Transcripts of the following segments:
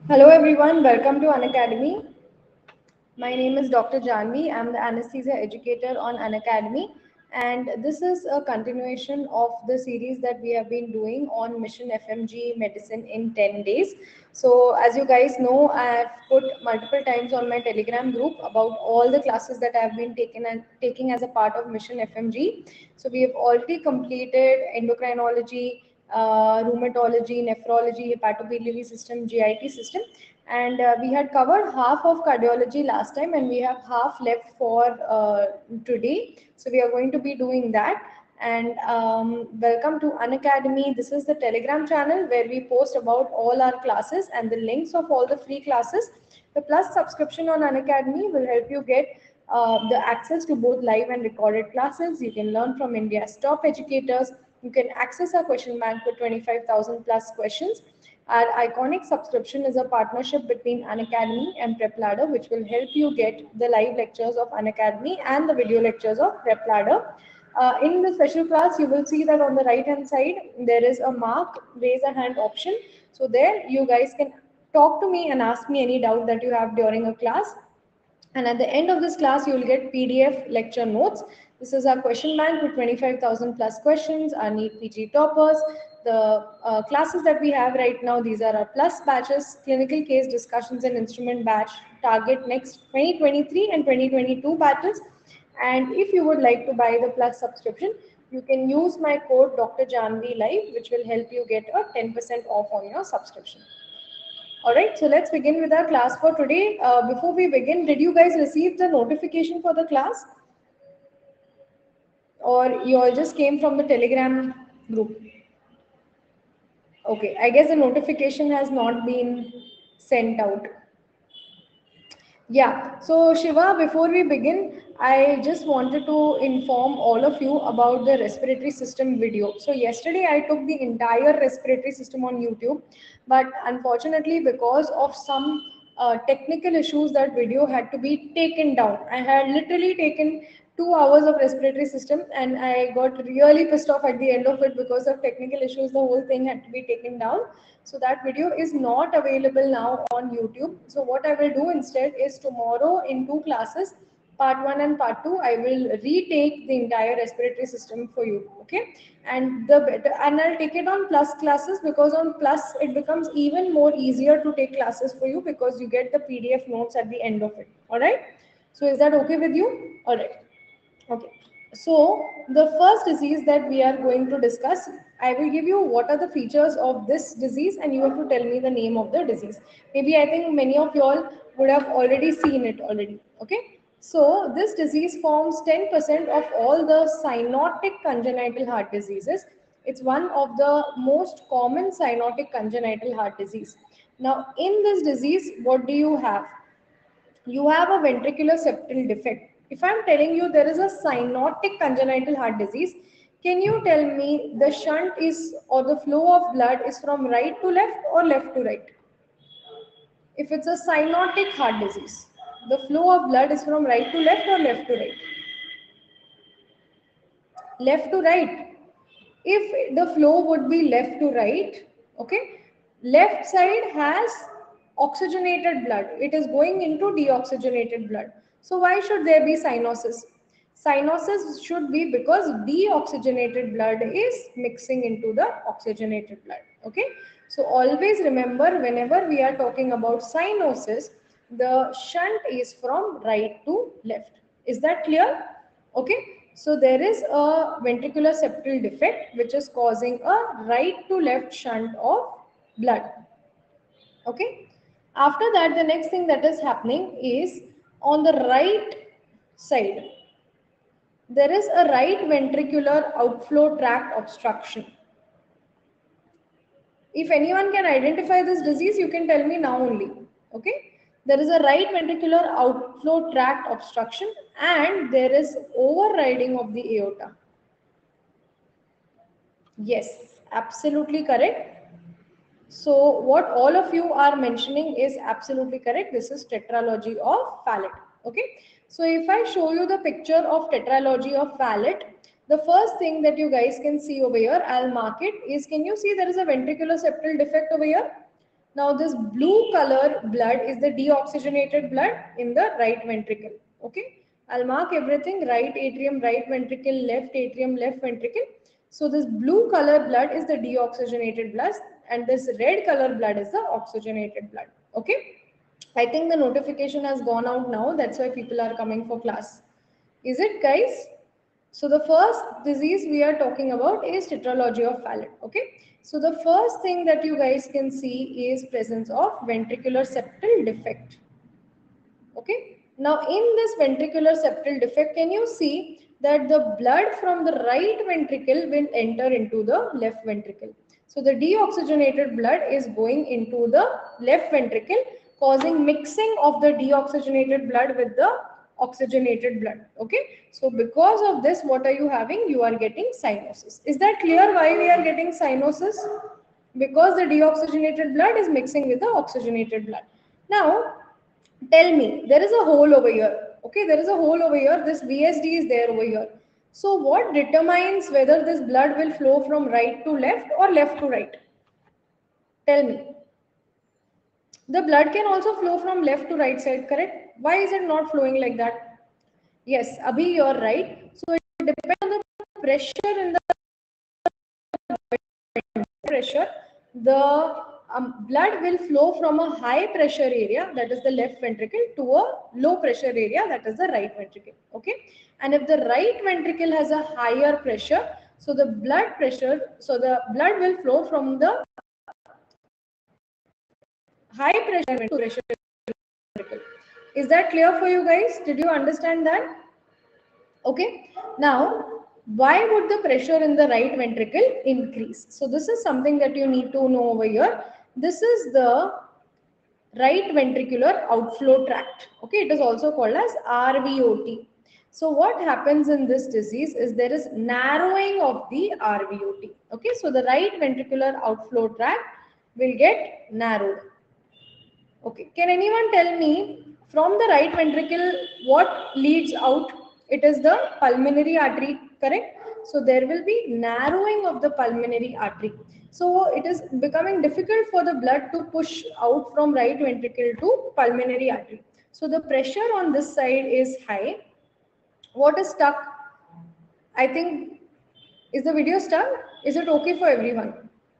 Hello everyone, welcome to Unacademy. My name is Dr. Janvi. I'm the anesthesia educator on Unacademy, and this is a continuation of the series that we have been doing on Mission FMG Medicine in 10 days. So, as you guys know, I have put multiple times on my Telegram group about all the classes that I have been taking as a part of Mission FMG. So, we have already completed endocrinology, rheumatology, nephrology, hepatobiliary system, GIT system, and we had covered half of cardiology last time, and we have half left for today. So we are going to be doing that. And welcome to Unacademy. This is the Telegram channel where we post about all our classes and the links of all the free classes. The plus subscription on Unacademy will help you get the access to both live and recorded classes. You can learn from India's top educators. You can access our question bank with 25,000 plus questions. Our iconic subscription is a partnership between Unacademy and PrepLadder, which will help you get the live lectures of Unacademy and the video lectures of PrepLadder. In the special class, you will see that on the right hand side, there is a mark, raise a hand option. So there you guys can talk to me and ask me any doubt that you have during a class. And at the end of this class, you will get PDF lecture notes. This is our question bank with 25,000 plus questions, our NEET PG toppers. The classes that we have right now, these are our plus batches, clinical case discussions and instrument batch, target next 2023 and 2022 batches. And if you would like to buy the plus subscription, you can use my code Dr. Janvi Live, which will help you get a 10% off on your subscription. All right, so let's begin with our class for today. Before we begin, did you guys receive the notification for the class? Or you all just came from the Telegram group? Okay, I guess the notification has not been sent out. Yeah, so Shiva, before we begin, I just wanted to inform all of you about the respiratory system video. So yesterday I took the entire respiratory system on YouTube, but unfortunately because of some technical issues, that video had to be taken down. I had literally taken 2 hours of respiratory system, and I got really pissed off at the end of it because of technical issues. The whole thing had to be taken down. So that video is not available now on YouTube. So what I will do instead is tomorrow in two classes, part 1 and part 2, I will retake the entire respiratory system for you. Okay, and I'll take it on plus classes, because on plus it becomes even more easier to take classes for you because you get the PDF notes at the end of it. All right. So is that okay with you? All right. Okay, so the first disease that we are going to discuss, I will give you what are the features of this disease and you have to tell me the name of the disease. Maybe I think many of you all would have already seen it already. Okay, so this disease forms 10% of all the cyanotic congenital heart diseases. It's one of the most common cyanotic congenital heart disease. Now, in this disease, what do you have? You have a ventricular septal defect. If I'm telling you there is a cyanotic congenital heart disease, can you tell me the shunt is, or the flow of blood is from right to left or left to right? If it's a cyanotic heart disease, the flow of blood is from right to left or left to right? Left to right. If the flow would be left to right, okay, left side has oxygenated blood. It is going into deoxygenated blood. So why should there be cyanosis? Cyanosis should be because deoxygenated blood is mixing into the oxygenated blood. Okay. So always remember, whenever we are talking about cyanosis, the shunt is from right to left. Is that clear? Okay. So there is a ventricular septal defect which is causing a right to left shunt of blood. Okay. After that, the next thing that is happening is on the right side, there is a right ventricular outflow tract obstruction. If anyone can identify this disease, you can tell me now only. Okay. There is a right ventricular outflow tract obstruction and there is overriding of the aorta. Yes, absolutely correct. So what all of you are mentioning is absolutely correct. This is tetralogy of Fallot. Okay. So if I show you the picture of tetralogy of Fallot, the first thing that you guys can see over here, I'll mark it, is can you see there is a ventricular septal defect over here? Now this blue color blood is the deoxygenated blood in the right ventricle. Okay, I'll mark everything: right atrium, right ventricle, left atrium, left ventricle. So this blue color blood is the deoxygenated blood, and this red color blood is the oxygenated blood. Okay, I think the notification has gone out now. That's why people are coming for class. Is it, guys? So the first disease we are talking about is tetralogy of Fallot. Okay. So the first thing that you guys can see is presence of ventricular septal defect. Okay. Now in this ventricular septal defect, can you see that the blood from the right ventricle will enter into the left ventricle. So the deoxygenated blood is going into the left ventricle, causing mixing of the deoxygenated blood with the oxygenated blood. Okay. So because of this, what are you having? You are getting cyanosis. Is that clear why we are getting cyanosis? Because the deoxygenated blood is mixing with the oxygenated blood. Now, tell me, there is a hole over here. Okay, there is a hole over here. This VSD is there over here. So what determines whether this blood will flow from right to left or left to right? Tell me. The blood can also flow from left to right side, correct? Why is it not flowing like that? Yes, Abhi, you're right. So it depends on the pressure in the pressure. The blood will flow from a high pressure area, that is the left ventricle, to a low pressure area, that is the right ventricle. Okay, and if the right ventricle has a higher pressure, so the blood will flow from the high pressure to pressure ventricle. Is that clear for you guys? Did you understand that? Okay. Now, why would the pressure in the right ventricle increase? So this is something that you need to know over here. This is the right ventricular outflow tract. Okay, it is also called as RVOT. So what happens in this disease is there is narrowing of the RVOT. Okay, so the right ventricular outflow tract will get narrowed. Okay, can anyone tell me from the right ventricle what leads out? It is the pulmonary artery, correct? So there will be narrowing of the pulmonary artery. So it is becoming difficult for the blood to push out from right ventricle to pulmonary artery. So the pressure on this side is high. What is stuck? I think, is the video stuck? Is it okay for everyone?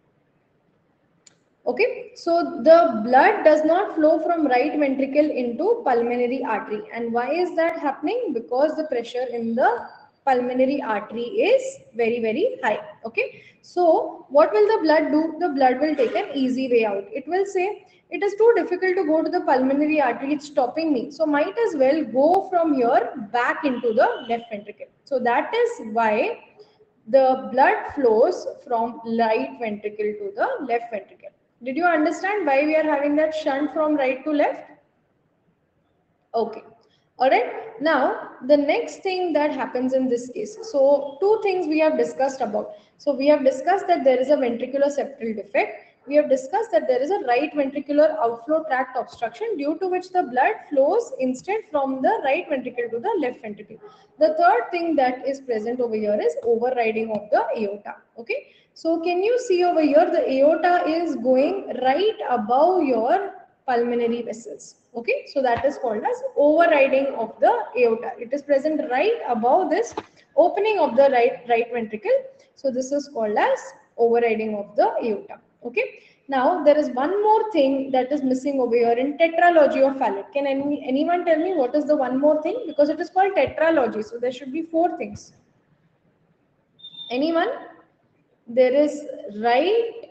Okay, so the blood does not flow from right ventricle into pulmonary artery. And why is that happening? Because the pressure in the pulmonary artery is very, very high. Okay, so what will the blood do? The blood will take an easy way out. It will say, it is too difficult to go to the pulmonary artery, it's stopping me. So might as well go from here back into the left ventricle. So that is why the blood flows from right ventricle to the left ventricle. Did you understand why we are having that shunt from right to left? Okay. All right. Now, the next thing that happens in this case. So, two things we have discussed about. So, we have discussed that there is a ventricular septal defect. We have discussed that there is a right ventricular outflow tract obstruction due to which the blood flows instead from the right ventricle to the left ventricle. The third thing that is present over here is overriding of the aorta. Okay. So, can you see over here the aorta is going right above your pulmonary vessels. Okay, so that is called as overriding of the aorta. It is present right above this opening of the right ventricle. So this is called as overriding of the aorta. Okay, now there is one more thing that is missing over here in tetralogy of Fallot. Can anyone tell me what is the one more thing? Because it is called tetralogy, so there should be four things. Anyone? There is right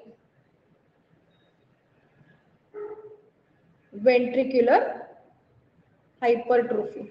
ventricular hypertrophy.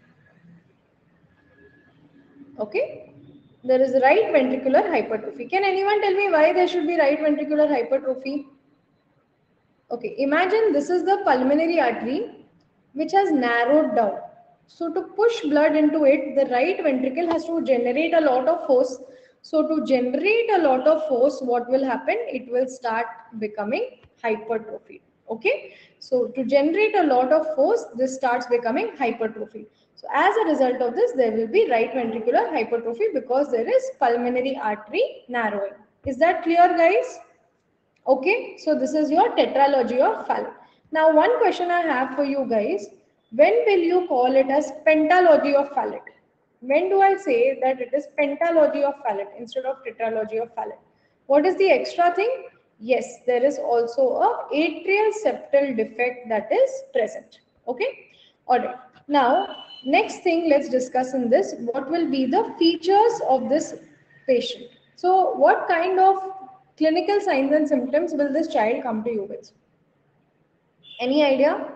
Okay, there is right ventricular hypertrophy. Can anyone tell me why there should be right ventricular hypertrophy? Okay, imagine this is the pulmonary artery which has narrowed down. So to push blood into it, the right ventricle has to generate a lot of force. So to generate a lot of force, what will happen? It will start becoming hypertrophy. Okay, so to generate a lot of force, this starts becoming hypertrophy. So as a result of this, there will be right ventricular hypertrophy because there is pulmonary artery narrowing. Is that clear, guys? Okay, so this is your tetralogy of Fallot. Now, one question I have for you guys, when will you call it as pentalogy of Fallot? When do I say that it is pentalogy of Fallot instead of tetralogy of Fallot? What is the extra thing? Yes, there is also a atrial septal defect that is present. Okay, all right. Now, next thing let's discuss in this, what will be the features of this patient? So, what kind of clinical signs and symptoms will this child come to you with? Any idea?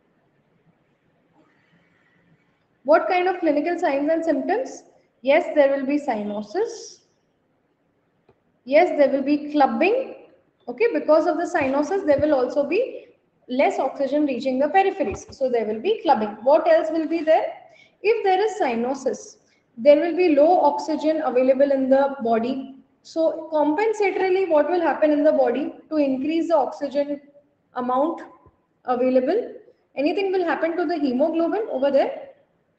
What kind of clinical signs and symptoms? Yes, there will be cyanosis. Yes, there will be clubbing. Okay, because of the cyanosis, there will also be less oxygen reaching the peripheries. So there will be clubbing. What else will be there? If there is cyanosis, there will be low oxygen available in the body. So compensatorily, what will happen in the body to increase the oxygen amount available? Anything will happen to the hemoglobin over there?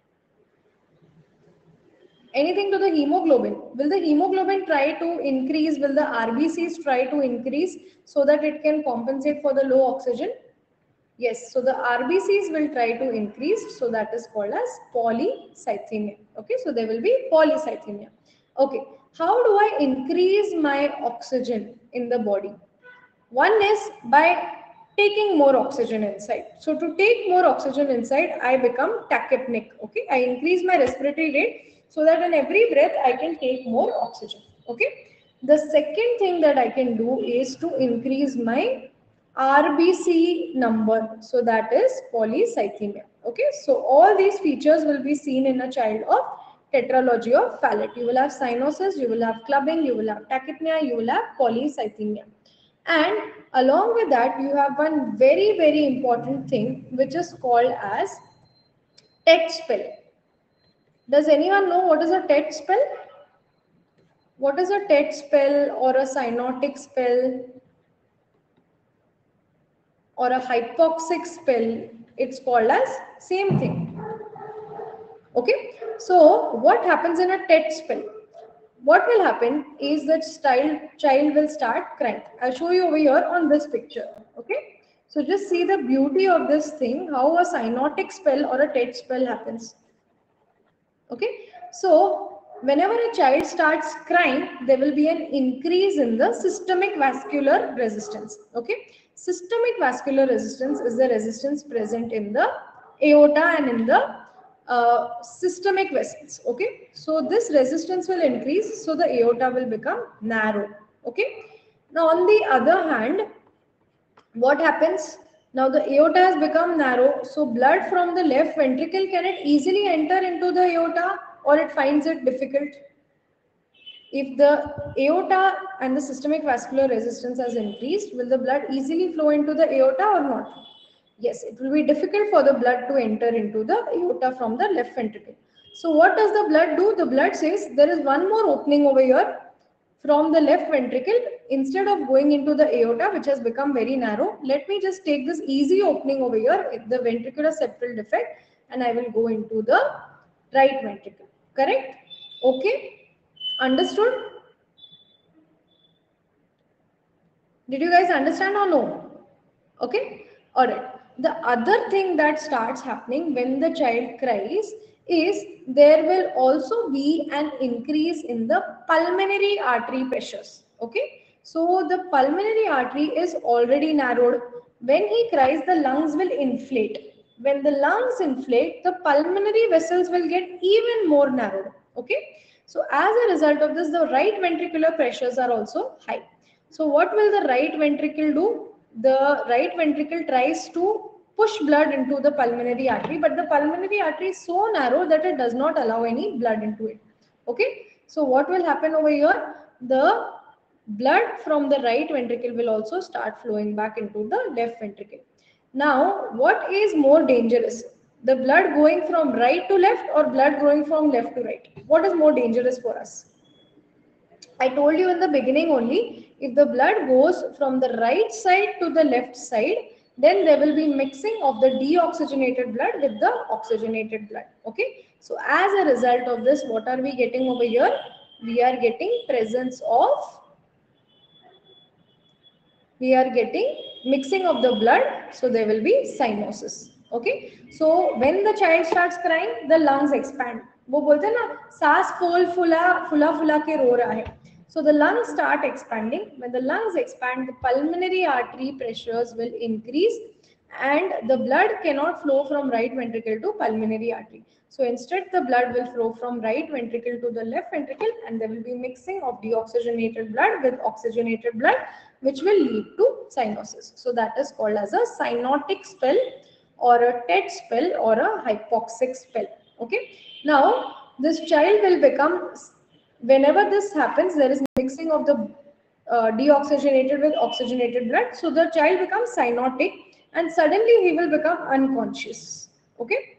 Anything to the hemoglobin? Will the hemoglobin try to increase? Will the RBCs try to increase so that it can compensate for the low oxygen? Yes, so the RBCs will try to increase, so that is called as polycythemia. Okay, so there will be polycythemia. Okay, how do I increase my oxygen in the body? One is by taking more oxygen inside. So to take more oxygen inside, I become tachypnic. Okay, I increase my respiratory rate so that in every breath I can take more oxygen. Okay. The second thing that I can do is to increase my RBC number. So that is polycythemia. Okay. So all these features will be seen in a child of tetralogy of Fallot. You will have cyanosis, you will have clubbing, you will have tachypnea, you will have polycythemia. And along with that, you have one very, very important thing which is called as TET spell. Does anyone know what is a TET spell? What is a TET spell or a cyanotic spell or a hypoxic spell? It's called as same thing. Okay. So what happens in a TET spell? What will happen is that child will start crying. I'll show you over here on this picture. Okay. So just see the beauty of this thing, how a cyanotic spell or a TET spell happens. Okay. So whenever a child starts crying, there will be an increase in the systemic vascular resistance. Okay. Systemic vascular resistance is the resistance present in the aorta and in the systemic vessels. Okay. So this resistance will increase. So the aorta will become narrow. Okay. Now on the other hand, what happens? Now the aorta has become narrow, so blood from the left ventricle, can it easily enter into the aorta or it finds it difficult? If the aorta and the systemic vascular resistance has increased, will the blood easily flow into the aorta or not? Yes, it will be difficult for the blood to enter into the aorta from the left ventricle. So what does the blood do? The blood says there is one more opening over here from the left ventricle. Instead of going into the aorta, which has become very narrow, let me just take this easy opening over here, the ventricular septal defect, and I will go into the right ventricle. Correct? Okay? Understood? Did you guys understand or no? Okay? Alright. The other thing that starts happening when the child cries is there will also be an increase in the pulmonary artery pressures. Okay? So the pulmonary artery is already narrowed. When he cries, the lungs will inflate. When the lungs inflate, the pulmonary vessels will get even more narrowed. Okay? So as a result of this, the right ventricular pressures are also high. So what will the right ventricle do? The right ventricle tries to push blood into the pulmonary artery, but the pulmonary artery is so narrow that it does not allow any blood into it. Okay. So what will happen over here? The blood from the right ventricle will also start flowing back into the left ventricle. Now, what is more dangerous? The blood going from right to left or blood going from left to right? What is more dangerous for us? I told you in the beginning only, if the blood goes from the right side to the left side, then there will be mixing of the deoxygenated blood with the oxygenated blood. Okay. So as a result of this, what are we getting over here? We are getting presence of we are getting mixing of the blood, so there will be cyanosis. Okay, so when the child starts crying, the lungs expand. वो बोलते हैं ना, सांस फूल फुला फुला फुला के रो रहा है. So the lungs start expanding. When the lungs expand, the pulmonary artery pressures will increase and the blood cannot flow from right ventricle to pulmonary artery. So instead the blood will flow from right ventricle to the left ventricle and there will be mixing of deoxygenated blood with oxygenated blood, which will lead to cyanosis. So that is called as a cyanotic spell or a TED spell or a hypoxic spell. Okay. Now this child will become, whenever this happens, there is mixing of the deoxygenated with oxygenated blood. So the child becomes cyanotic and suddenly he will become unconscious. Okay.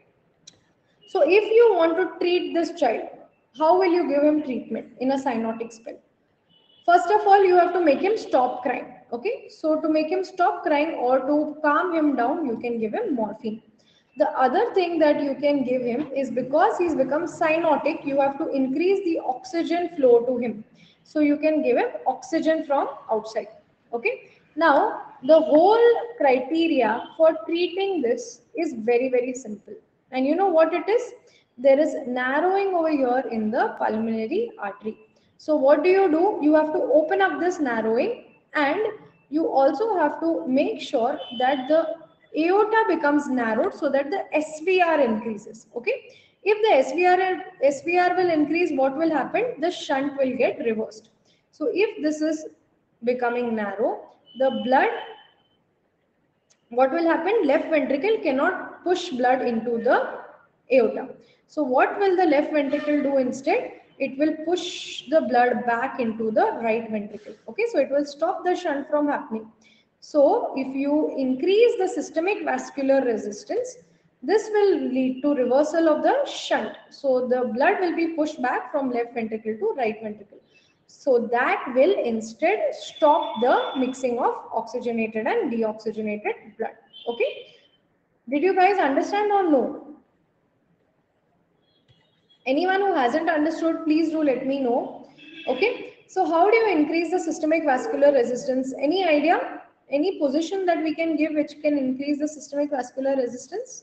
So if you want to treat this child, how will you give him treatment in a cyanotic spell? First of all, you have to make him stop crying. Okay. So to make him stop crying or to calm him down, you can give him morphine. The other thing that you can give him is, because he's become cyanotic, you have to increase the oxygen flow to him. So you can give him oxygen from outside. Okay. Now, the whole criteria for treating this is very, very simple. And you know what it is? There is narrowing over here in the pulmonary artery. So what do? You have to open up this narrowing and you also have to make sure that the aorta becomes narrowed so that the SVR increases. Okay. If the SVR will increase, what will happen? The shunt will get reversed. So if this is becoming narrow, the blood, what will happen? Left ventricle cannot push blood into the aorta. So what will the left ventricle do instead? It will push the blood back into the right ventricle. Okay, so it will stop the shunt from happening. So if you increase the systemic vascular resistance, this will lead to reversal of the shunt. So the blood will be pushed back from left ventricle to right ventricle. So that will instead stop the mixing of oxygenated and deoxygenated blood. Okay. Did you guys understand or no? Anyone who hasn't understood, please do let me know. Okay. So how do you increase the systemic vascular resistance? Any idea? Any position that we can give which can increase the systemic vascular resistance?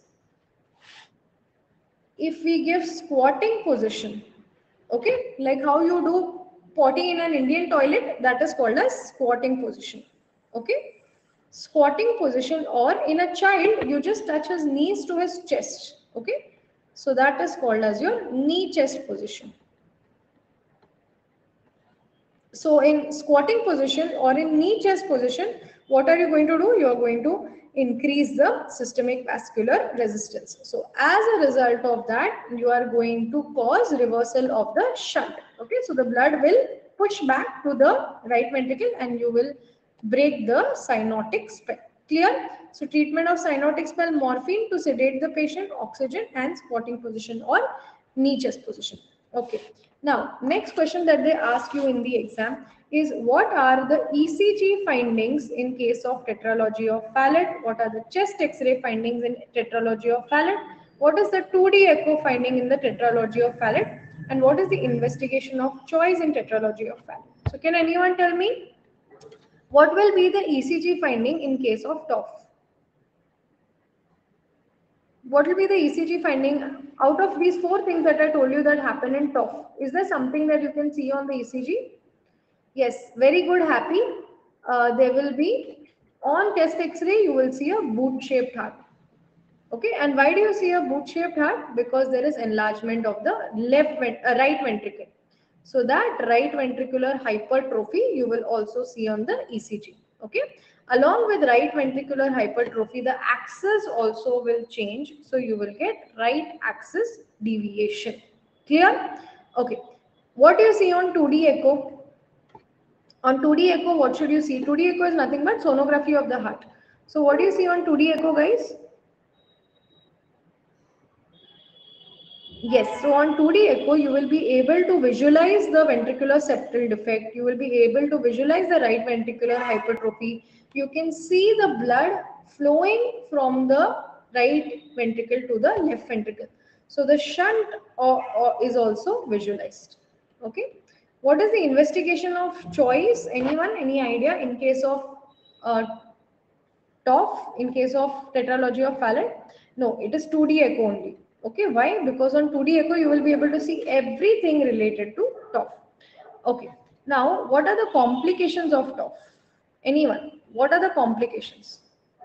If we give squatting position, okay, like how you do potty in an Indian toilet, that is called as squatting position. Okay, squatting position, or in a child, you just touch his knees to his chest. Okay, so that is called as your knee chest position. So in squatting position or in knee chest position, what are you going to do? You are going to increase the systemic vascular resistance. So as a result of that, you are going to cause reversal of the shunt. Okay, so the blood will push back to the right ventricle and you will break the cyanotic spell. Clear? So treatment of cyanotic spell: morphine to sedate the patient, oxygen, and squatting position or knee chest position. Okay. Now, next question that they ask you in the exam is, what are the ECG findings in case of tetralogy of Fallot? What are the chest X-ray findings in tetralogy of Fallot? What is the 2D echo finding in the tetralogy of Fallot? And what is the investigation of choice in tetralogy of Fallot? So can anyone tell me what will be the ECG finding in case of TOF? What will be the ECG finding out of these four things that I told you that happen in TOF? Is there something that you can see on the ECG? Yes, very good, happy. There will be, on chest X-ray, you will see a boot-shaped heart. Okay, and why do you see a boot-shaped heart? Because there is enlargement of the right ventricle. So that right ventricular hypertrophy you will also see on the ECG. Okay. Along with right ventricular hypertrophy, the axis also will change. So you will get right axis deviation. Clear? Okay. What do you see on 2D echo? On 2D echo, what should you see? 2D echo is nothing but sonography of the heart. So what do you see on 2D echo, guys? Yes, so on 2D echo, you will be able to visualize the ventricular septal defect. You will be able to visualize the right ventricular hypertrophy. You can see the blood flowing from the right ventricle to the left ventricle. So the shunt is also visualized. Okay. What is the investigation of choice? Anyone? Any idea in case of TOF in case of tetralogy of Fallot? No, it is 2D echo only. Okay, why? Because on 2D echo you will be able to see everything related to TOF. Okay, now what are the complications of TOF? Anyone? What are the complications?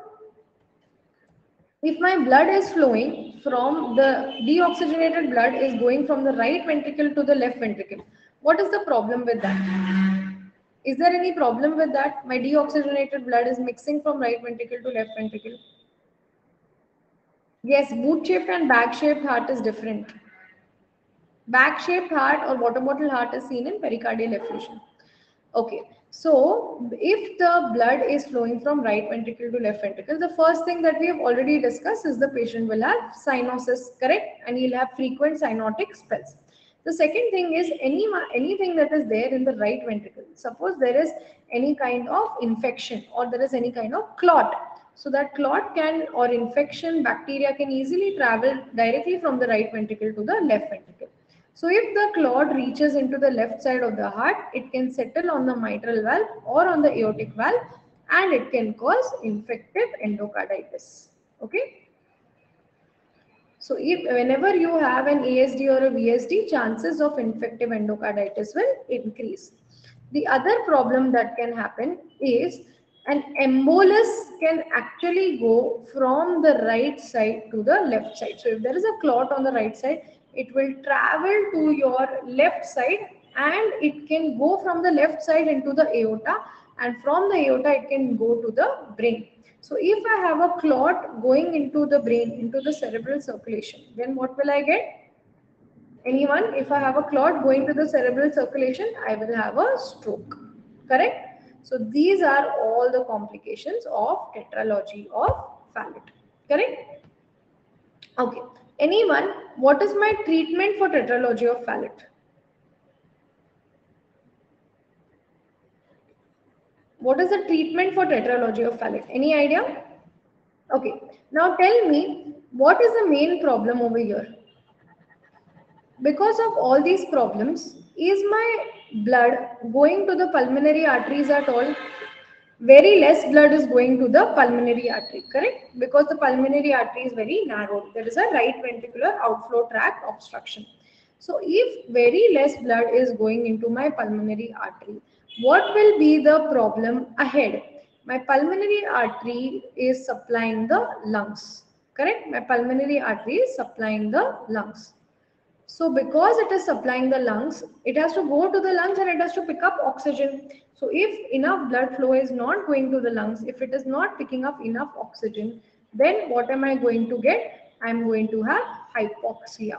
If my blood is flowing from the deoxygenated blood is going from the right ventricle to the left ventricle, what is the problem with that? Is there any problem with that? My deoxygenated blood is mixing from right ventricle to left ventricle. Yes, boot shaped and bag shaped heart is different. Bag shaped heart or water bottle heart is seen in pericardial effusion. Okay, so if the blood is flowing from right ventricle to left ventricle, the first thing that we have already discussed is the patient will have cyanosis, correct? And he'll have frequent cyanotic spells. The second thing is anything that is there in the right ventricle. Suppose there is any kind of infection or there is any kind of clot. So that clot can or infection bacteria can easily travel directly from the right ventricle to the left ventricle. So if the clot reaches into the left side of the heart, it can settle on the mitral valve or on the aortic valve and it can cause infective endocarditis. Okay. So if whenever you have an ASD or a VSD, chances of infective endocarditis will increase. The other problem that can happen is an embolus can actually go from the right side to the left side. So if there is a clot on the right side, it will travel to your left side and it can go from the left side into the aorta, and from the aorta it can go to the brain. So if I have a clot going into the brain, into the cerebral circulation, then what will I get? Anyone? If I have a clot going to the cerebral circulation, I will have a stroke. Correct? So these are all the complications of tetralogy of Fallot. Correct? Okay. Anyone? What is my treatment for tetralogy of Fallot? What is the treatment for tetralogy of Fallot? Any idea? Okay. Now tell me, what is the main problem over here? Because of all these problems, is my blood going to the pulmonary arteries at all? Very less blood is going to the pulmonary artery, correct? Because the pulmonary artery is very narrow. There is a right ventricular outflow tract obstruction. So if very less blood is going into my pulmonary artery, what will be the problem ahead? My pulmonary artery is supplying the lungs, correct? My pulmonary artery is supplying the lungs. So because it is supplying the lungs, it has to go to the lungs and it has to pick up oxygen. So if enough blood flow is not going to the lungs, if it is not picking up enough oxygen, then what am I going to get? I am going to have hypoxia.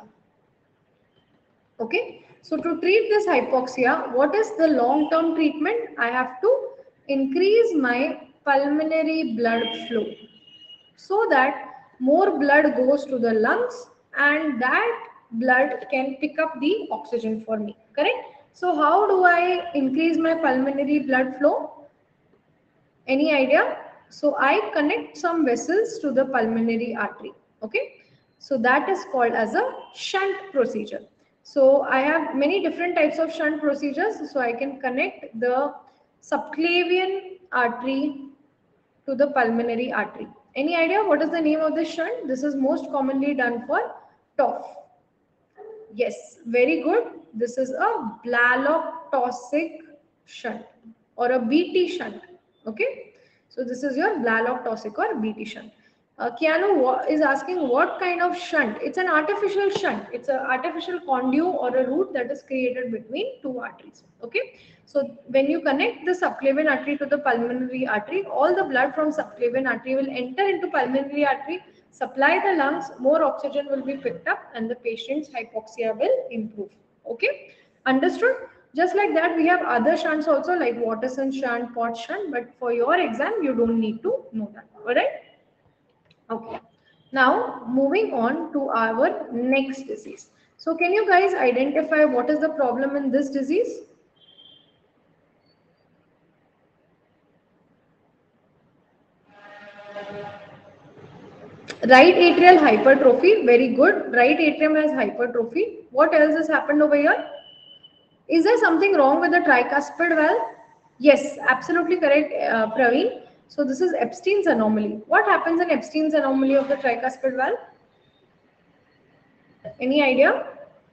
Okay. So to treat this hypoxia, what is the long-term treatment? I have to increase my pulmonary blood flow so that more blood goes to the lungs and that blood can pick up the oxygen for me, correct? So how do I increase my pulmonary blood flow? Any idea? So I connect some vessels to the pulmonary artery, okay? So that is called as a shunt procedure. So I have many different types of shunt procedures. So I can connect the subclavian artery to the pulmonary artery. Any idea what is the name of this shunt? This is most commonly done for TOF. Yes, very good. This is a Blalock-Taussig shunt or a BT shunt. Okay, so this is your Blalock-Taussig or BT shunt. Keanu is asking what kind of shunt? It's an artificial shunt. It's an artificial conduit or a route that is created between two arteries. Okay, so when you connect the subclavian artery to the pulmonary artery, all the blood from subclavian artery will enter into pulmonary artery, supply the lungs, more oxygen will be picked up and the patient's hypoxia will improve. Okay, understood? Just like that, we have other shunts also like Watterson shunt, Potts shunt, but for your exam, you don't need to know that. All right? Okay. Now, moving on to our next disease. So, can you guys identify what is the problem in this disease? Right atrial hypertrophy, very good. Right atrium has hypertrophy. What else has happened over here? Is there something wrong with the tricuspid valve? Yes, absolutely correct, Praveen. So this is Epstein's anomaly. What happens in Epstein's anomaly of the tricuspid valve? Any idea?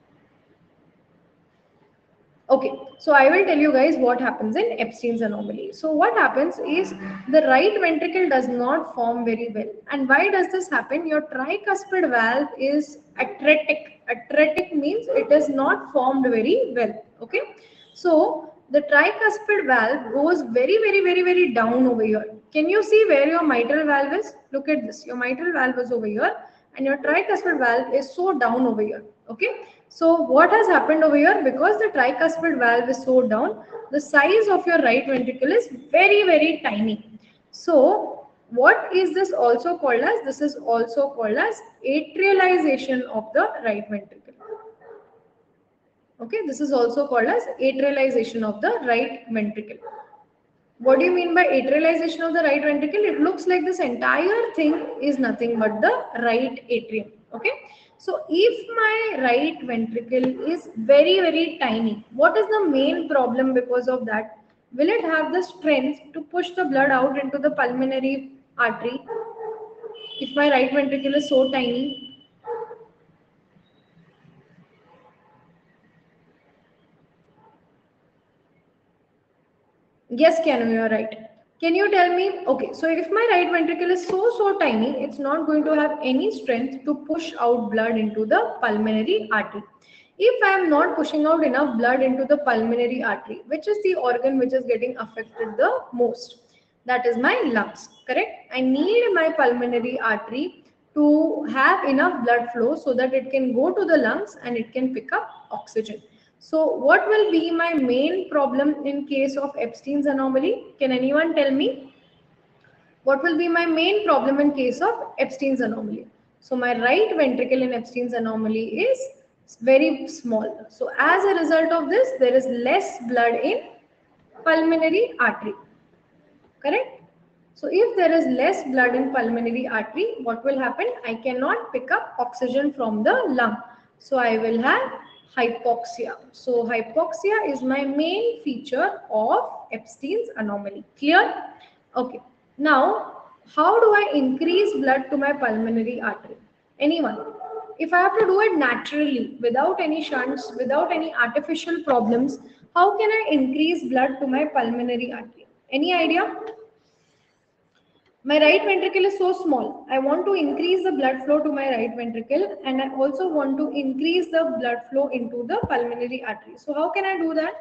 Okay, so I will tell you guys what happens in Epstein's anomaly. So what happens is the right ventricle does not form very well. And why does this happen? Your tricuspid valve is atretic. Atretic means it is not formed very well. Okay, so the tricuspid valve goes very down over here. Can you see where your mitral valve is? Look at this. Your mitral valve is over here and your tricuspid valve is so down over here. Okay, so what has happened over here? Because the tricuspid valve is so down, the size of your right ventricle is very tiny. So what is this also called as? This is also called as atrialization of the right ventricle. Okay, this is also called as atrialization of the right ventricle. What do you mean by atrialization of the right ventricle? It looks like this entire thing is nothing but the right atrium. Okay. So if my right ventricle is very tiny, what is the main problem because of that? Will it have the strength to push the blood out into the pulmonary artery if my right ventricle is so tiny? Yes, Keanu, you are right. Can you tell me? Okay, so if my right ventricle is so tiny, it's not going to have any strength to push out blood into the pulmonary artery. If I am not pushing out enough blood into the pulmonary artery, which is the organ which is getting affected the most, that is my lungs, correct? I need my pulmonary artery to have enough blood flow so that it can go to the lungs and it can pick up oxygen. So what will be my main problem in case of Epstein's anomaly? Can anyone tell me? What will be my main problem in case of Epstein's anomaly? So my right ventricle in Epstein's anomaly is very small. So as a result of this, there is less blood in pulmonary artery. Correct? So if there is less blood in pulmonary artery, what will happen? I cannot pick up oxygen from the lung. So I will have hypoxia. So hypoxia is my main feature of Epstein's anomaly. Clear? Okay. Now, how do I increase blood to my pulmonary artery? Anyone? If I have to do it naturally, without any shunts, without any artificial problems, how can I increase blood to my pulmonary artery? Any idea? My right ventricle is so small. I want to increase the blood flow to my right ventricle and I also want to increase the blood flow into the pulmonary artery. So how can I do that?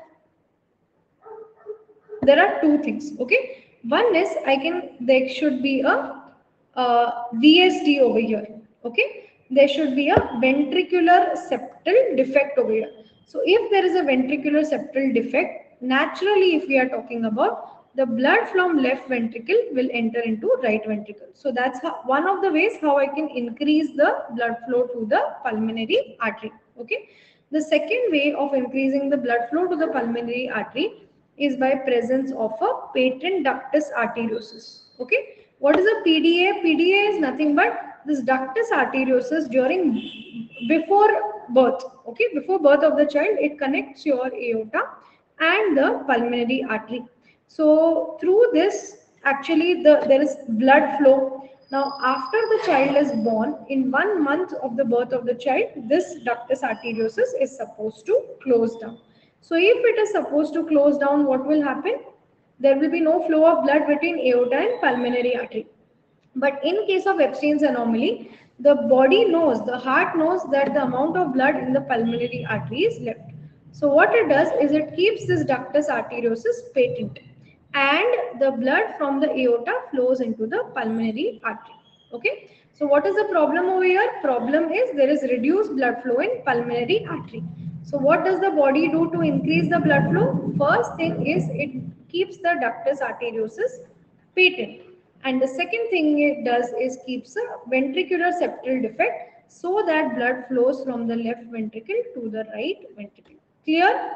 There are two things. Okay. One is there should be a VSD over here. Okay. There should be a ventricular septal defect over here. So if there is a ventricular septal defect, naturally if we are talking about, the blood from left ventricle will enter into right ventricle. So that's one of the ways how I can increase the blood flow to the pulmonary artery. Okay. The second way of increasing the blood flow to the pulmonary artery is by presence of a patent ductus arteriosus. Okay. What is a PDA? PDA is nothing but this ductus arteriosus before birth. Okay. Before birth of the child, it connects your aorta and the pulmonary artery. So through this, actually there is blood flow. Now after the child is born, in 1 month of the birth of the child, this ductus arteriosus is supposed to close down. So if it is supposed to close down, what will happen? There will be no flow of blood between aorta and pulmonary artery. But in case of Epstein's anomaly, the body knows, the heart knows that the amount of blood in the pulmonary artery is left. So what it does is it keeps this ductus arteriosus patent and the blood from the aorta flows into the pulmonary artery. Okay. So what is the problem over here? Problem is there is reduced blood flow in pulmonary artery. So what does the body do to increase the blood flow? First thing is it keeps the ductus arteriosus patent. And the second thing it does is keeps a ventricular septal defect so that blood flows from the left ventricle to the right ventricle. Clear?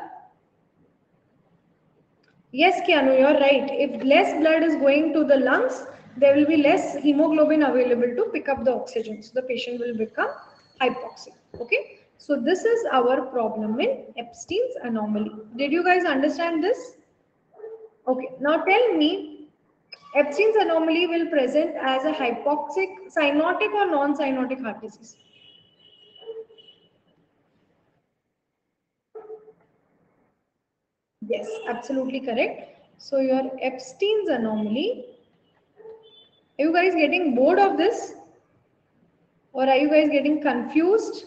Yes, Keanu, you're right. If less blood is going to the lungs, there will be less hemoglobin available to pick up the oxygen. So the patient will become hypoxic. Okay. So this is our problem in Epstein's anomaly. Did you guys understand this? Okay. Now tell me, Epstein's anomaly will present as a hypoxic, cyanotic or non-cyanotic heart disease. Yes, absolutely correct. So your Epstein's anomaly, are you guys getting bored of this? Or are you guys getting confused?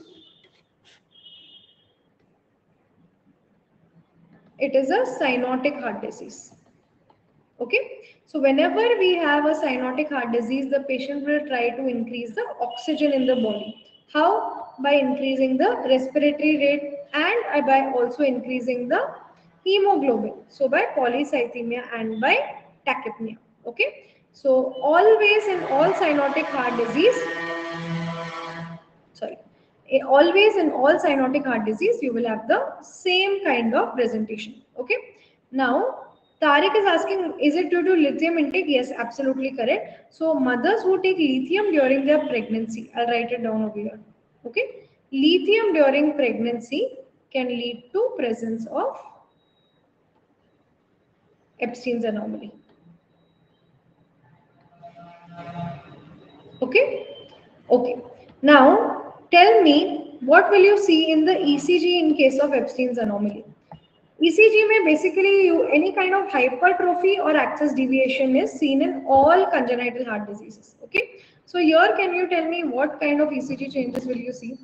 It is a cyanotic heart disease. Okay. So whenever we have a cyanotic heart disease, the patient will try to increase the oxygen in the body. How? By increasing the respiratory rate and by also increasing the hemoglobin. So by polycythemia and by tachypnea. Okay. So always in all cyanotic heart disease, sorry, always in all cyanotic heart disease, you will have the same kind of presentation. Okay. Now, Tariq is asking, is it due to lithium intake? Yes, absolutely correct. So, mothers who take lithium during their pregnancy, I'll write it down over here. Okay. Lithium during pregnancy can lead to presence of Epstein's anomaly. Okay. Okay. Now, tell me, what will you see in the ECG in case of Epstein's anomaly? ECG may basically any kind of hypertrophy or axis deviation is seen in all congenital heart diseases. Okay. So here, can you tell me what kind of ECG changes will you see?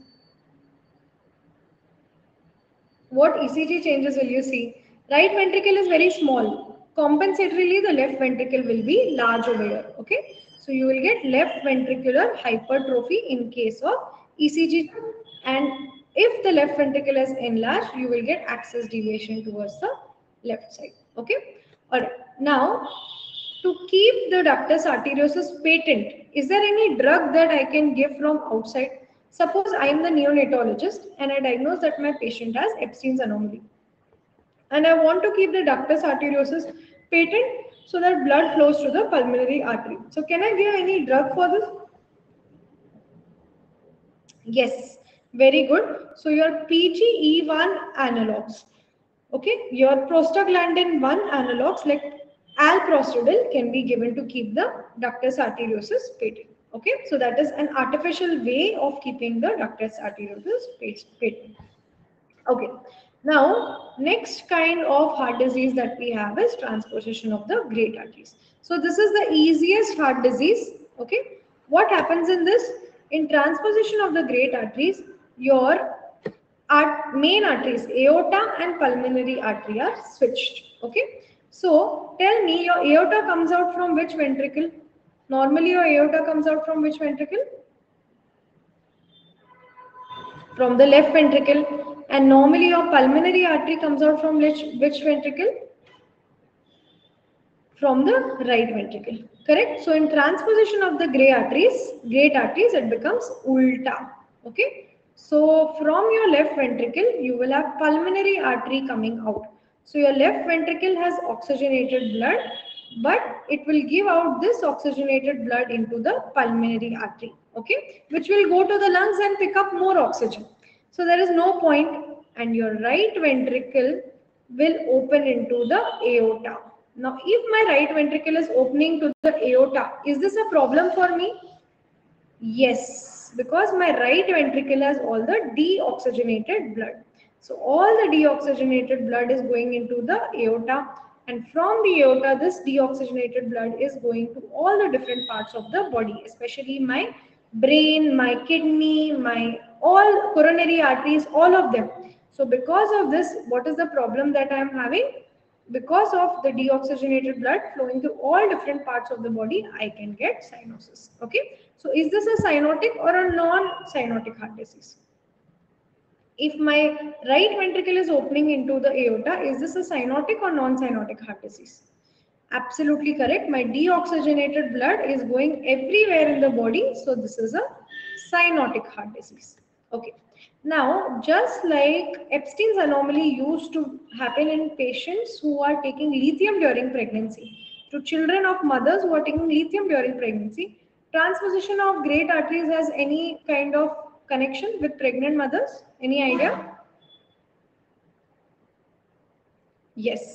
What ECG changes will you see? Right ventricle is very small. Compensatorily, the left ventricle will be large over here. Okay. So you will get left ventricular hypertrophy in case of ECG, and if the left ventricle is enlarged, you will get axis deviation towards the left side. Okay. All right. Now, to keep the ductus arteriosus patent, is there any drug that I can give from outside? Suppose I am the neonatologist and I diagnose that my patient has Epstein's anomaly, and I want to keep the ductus arteriosus patent so that blood flows to the pulmonary artery. So can I give any drug for this? Yes, very good. So your PGE1 analogs, okay, your prostaglandin 1 analogs like alprostadil can be given to keep the ductus arteriosus patent. Okay, so that is an artificial way of keeping the ductus arteriosus patent. Okay, now next kind of heart disease that we have is transposition of the great arteries. So this is the easiest heart disease. Okay, what happens in this? In transposition of the great arteries, your main arteries, aorta and pulmonary artery are switched. Okay, so tell me, your aorta comes out from which ventricle? Normally your aorta comes out from which ventricle? From the left ventricle, and normally your pulmonary artery comes out from which ventricle? From the right ventricle. Correct. So in transposition of the great arteries, it becomes ulta. Okay. So from your left ventricle, you will have pulmonary artery coming out. So your left ventricle has oxygenated blood, but it will give out this oxygenated blood into the pulmonary artery. Okay, which will go to the lungs and pick up more oxygen. So there is no point, and your right ventricle will open into the aorta. Now, if my right ventricle is opening to the aorta, is this a problem for me? Yes, because my right ventricle has all the deoxygenated blood. So all the deoxygenated blood is going into the aorta, and from the aorta, this deoxygenated blood is going to all the different parts of the body, especially my brain, my kidney, my all coronary arteries, all of them. So because of this, what is the problem that I am having? Because of the deoxygenated blood flowing to all different parts of the body, I can get cyanosis. Okay. So is this a cyanotic or a non-cyanotic heart disease? If my right ventricle is opening into the aorta, is this a cyanotic or non-cyanotic heart disease? Absolutely correct. My deoxygenated blood is going everywhere in the body. So this is a cyanotic heart disease. Okay. Now, just like Epstein's anomaly used to happen in patients who are taking lithium during pregnancy, to children of mothers who are taking lithium during pregnancy, transposition of great arteries has any kind of connection with pregnant mothers? Any idea? Yes.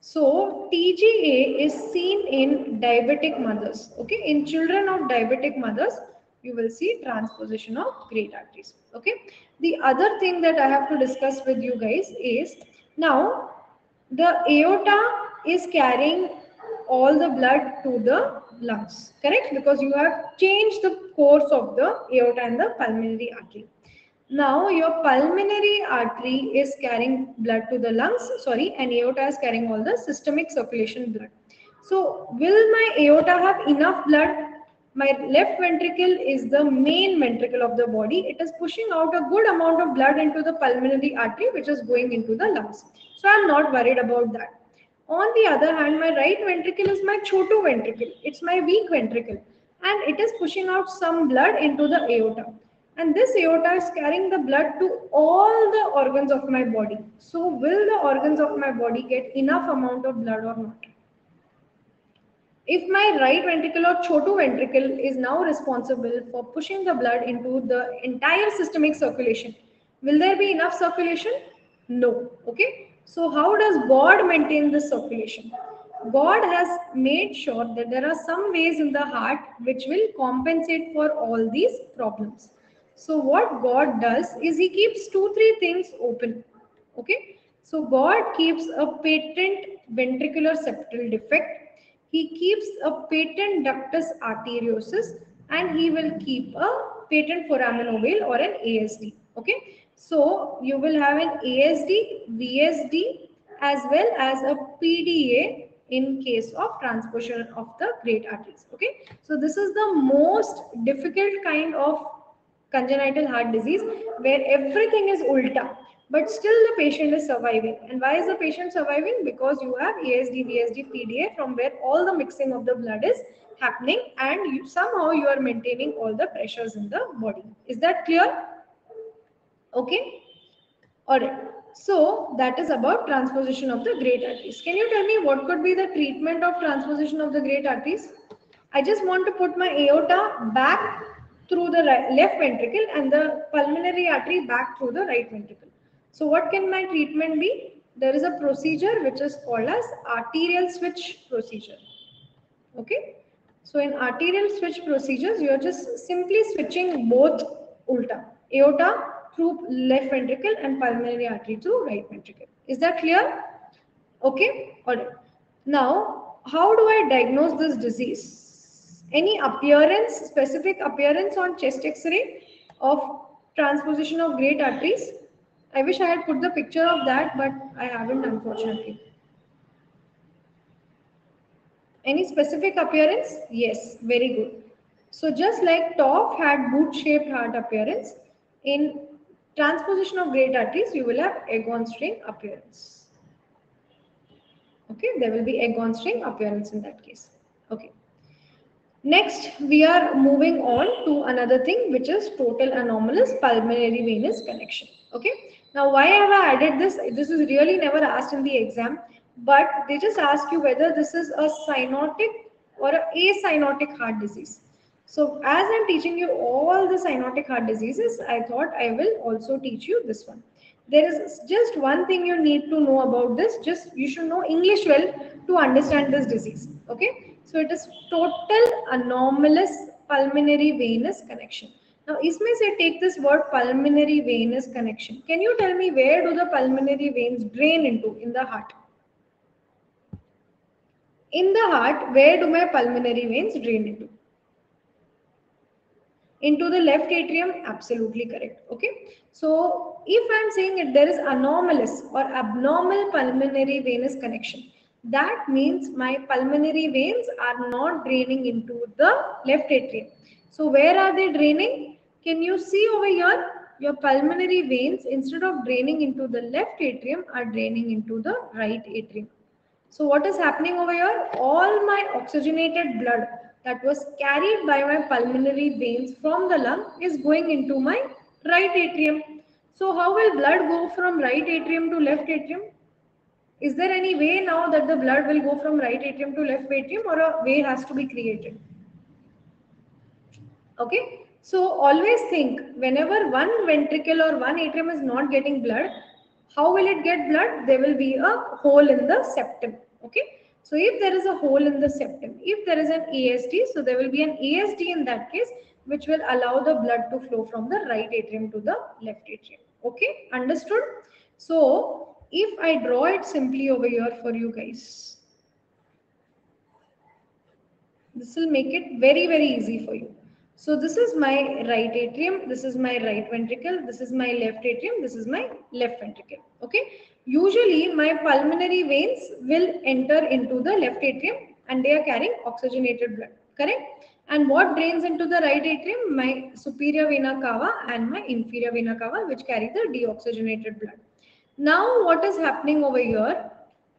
So TGA is seen in diabetic mothers. Okay, in children of diabetic mothers, you will see transposition of great arteries. Okay, the other thing that I have to discuss with you guys is now the aorta is carrying all the blood to the lungs, correct? Because you have changed the course of the aorta and the pulmonary artery. Now your pulmonary artery is carrying blood to the lungs, sorry, and aorta is carrying all the systemic circulation blood. So will my aorta have enough blood? My left ventricle is the main ventricle of the body. It is pushing out a good amount of blood into the pulmonary artery, which is going into the lungs. So I'm not worried about that. On the other hand, my right ventricle is my chotu ventricle. It's my weak ventricle. And it is pushing out some blood into the aorta. And this aorta is carrying the blood to all the organs of my body. So will the organs of my body get enough amount of blood or not? If my right ventricle or chotu ventricle is now responsible for pushing the blood into the entire systemic circulation, will there be enough circulation? No. Okay. So how does God maintain this circulation? God has made sure that there are some ways in the heart which will compensate for all these problems. So what God does is He keeps 2-3 things open. Okay. So God keeps a patent ventricular septal defect. He keeps a patent ductus arteriosus, and he will keep a patent foramen ovale or an ASD. Okay. So you will have an ASD, VSD as well as a PDA in case of transposition of the great arteries. Okay. So this is the most difficult kind of congenital heart disease where everything is ulta, but still the patient is surviving. And why is the patient surviving? Because you have ASD, VSD, PDA from where all the mixing of the blood is happening, and somehow you are maintaining all the pressures in the body. Is that clear? Okay. All right. So that is about transposition of the great arteries. Can you tell me what could be the treatment of transposition of the great arteries? I just want to put my aorta back through the left ventricle and the pulmonary artery back through the right ventricle. So what can my treatment be? There is a procedure which is called as arterial switch procedure. Okay. So in arterial switch procedures, you are just simply switching both ulta, aorta through left ventricle and pulmonary artery through right ventricle. Is that clear? Okay. All right. Now, how do I diagnose this disease? Any appearance, specific appearance on chest X-ray of transposition of great arteries? I wish I had put the picture of that, but I haven't, unfortunately. Any specific appearance? Yes, very good. So just like Toff had boot-shaped heart appearance, in transposition of great arteries, you will have Egon string appearance. Okay, there will be Egon string appearance in that case. Okay. Next, we are moving on to another thing, which is total anomalous pulmonary venous connection. Okay. Now, why have I added this? This is really never asked in the exam, but they just ask you whether this is a cyanotic or a acyanotic heart disease. So, as I'm teaching you all the cyanotic heart diseases, I thought I will also teach you this one. There is just one thing you need to know about this. Just you should know English well to understand this disease. Okay. So it is total anomalous pulmonary venous connection. Now, इसमें से take this word pulmonary venous connection. Can you tell me where do the pulmonary veins drain into in the heart? In the heart, where do my pulmonary veins drain into? Into the left atrium? Absolutely correct. Okay. So if I'm saying it, there is anomalous or abnormal pulmonary venous connection, that means my pulmonary veins are not draining into the left atrium. So where are they draining? Can you see over here? Your pulmonary veins, instead of draining into the left atrium, are draining into the right atrium. So what is happening over here? All my oxygenated blood that was carried by my pulmonary veins from the lung is going into my right atrium. So how will blood go from right atrium to left atrium? Is there any way now that the blood will go from right atrium to left atrium, or a way has to be created? Okay. So always think, whenever one ventricle or one atrium is not getting blood, how will it get blood? There will be a hole in the septum. Okay. So if there is a hole in the septum, if there is an ASD, so there will be an ASD in that case, which will allow the blood to flow from the right atrium to the left atrium. Okay, understood? So if I draw it simply over here for you guys, this will make it very, very easy for you. So this is my right atrium, this is my right ventricle, this is my left atrium, this is my left ventricle. Okay. Usually my pulmonary veins will enter into the left atrium and they are carrying oxygenated blood, correct? And what drains into the right atrium? My superior vena cava and my inferior vena cava, which carry the deoxygenated blood. Now what is happening over here?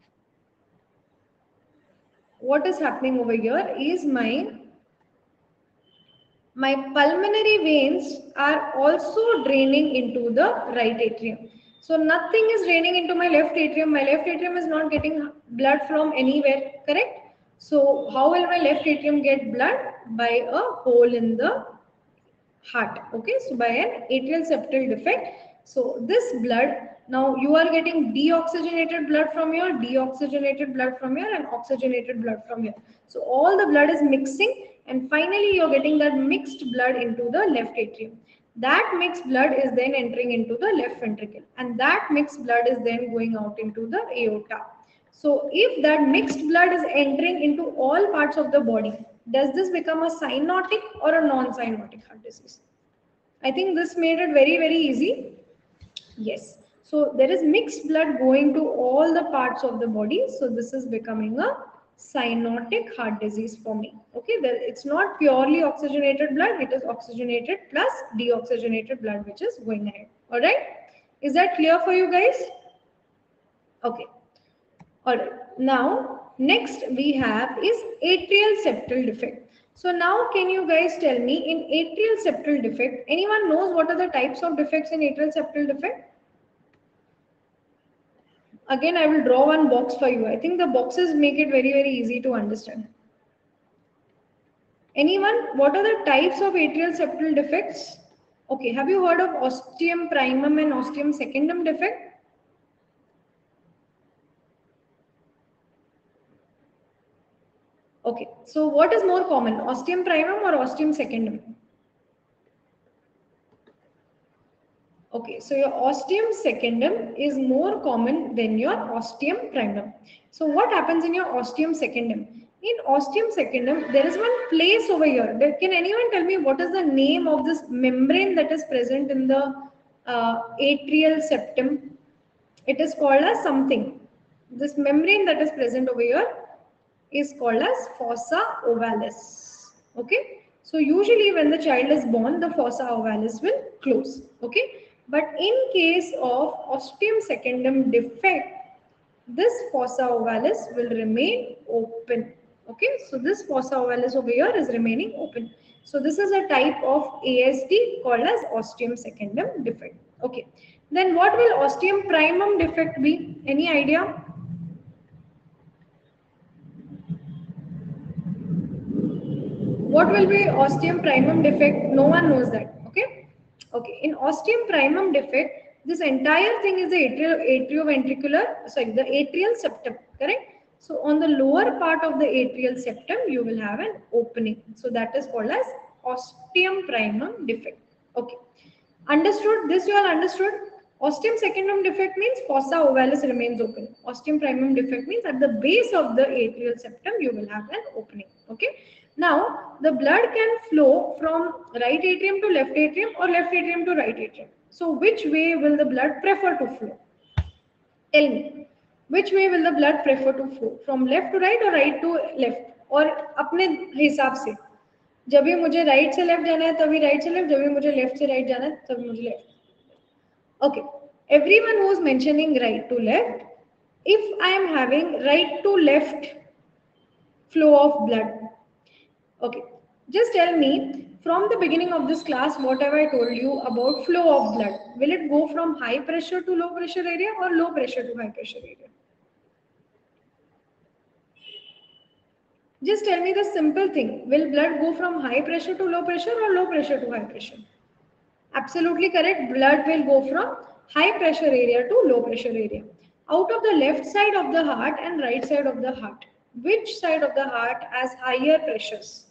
What is happening over here is my pulmonary veins are also draining into the right atrium. So nothing is draining into my left atrium. My left atrium is not getting blood from anywhere, correct? So how will my left atrium get blood? By a hole in the heart. Okay, so by an atrial septal defect. So this blood, now you are getting deoxygenated blood from here, deoxygenated blood from here, and oxygenated blood from here. So all the blood is mixing, and finally you're getting that mixed blood into the left atrium. That mixed blood is then entering into the left ventricle, and that mixed blood is then going out into the aorta. So if that mixed blood is entering into all parts of the body, does this become a cyanotic or a non-cyanotic heart disease? I think this made it very, very easy. Yes. So there is mixed blood going to all the parts of the body. So this is becoming a cyanotic heart disease for me. Okay, it's not purely oxygenated blood. It is oxygenated plus deoxygenated blood which is going ahead. All right. Is that clear for you guys? Okay. All right. Now, next we have is atrial septal defect. So now can you guys tell me in atrial septal defect, anyone knows what are the types of defects in atrial septal defect? Again, I will draw one box for you. I think the boxes make it very, very easy to understand. Anyone, what are the types of atrial septal defects? Okay, have you heard of ostium primum and ostium secundum defect? Okay, so what is more common, ostium primum or ostium secundum? Okay, so your ostium secundum is more common than your ostium primum. So what happens in your ostium secundum? In ostium secundum, there is one place over here. Can anyone tell me what is the name of this membrane that is present in the atrial septum? It is called as something. This membrane that is present over here is called as fossa ovalis. Okay. So usually when the child is born, the fossa ovalis will close. Okay. But in case of ostium secundum defect, this fossa ovalis will remain open. Okay. So this fossa ovalis over here is remaining open. So this is a type of ASD called as ostium secundum defect. Okay. Then what will ostium primum defect be? Any idea? What will be ostium primum defect? No one knows that. Okay. Okay. In ostium primum defect, this entire thing is the the atrial septum. Correct. So on the lower part of the atrial septum, you will have an opening. So that is called as ostium primum defect. Okay. Understood? This you all understood? Ostium secundum defect means fossa ovalis remains open. Ostium primum defect means at the base of the atrial septum, you will have an opening. Okay. Now, the blood can flow from right atrium to left atrium or left atrium to right atrium. So, which way will the blood prefer to flow? Tell me, which way will the blood prefer to flow? From left to right or right to left? और अपने हिसाब से जब भी मुझे right से left जाना है तभी राइट से लेफ्ट, जब भी मुझे लेफ्ट से राइट जाना है तभी मुझे left. Okay, everyone who is mentioning right to left, if I am having right to left flow of blood, okay, just tell me from the beginning of this class, what have I told you about flow of blood? Will it go from high pressure to low pressure area or low pressure to high pressure area? Just tell me the simple thing. Will blood go from high pressure to low pressure or low pressure to high pressure? Absolutely correct. Blood will go from high pressure area to low pressure area. out of the left side of the heart and right side of the heart, which side of the heart has higher pressures?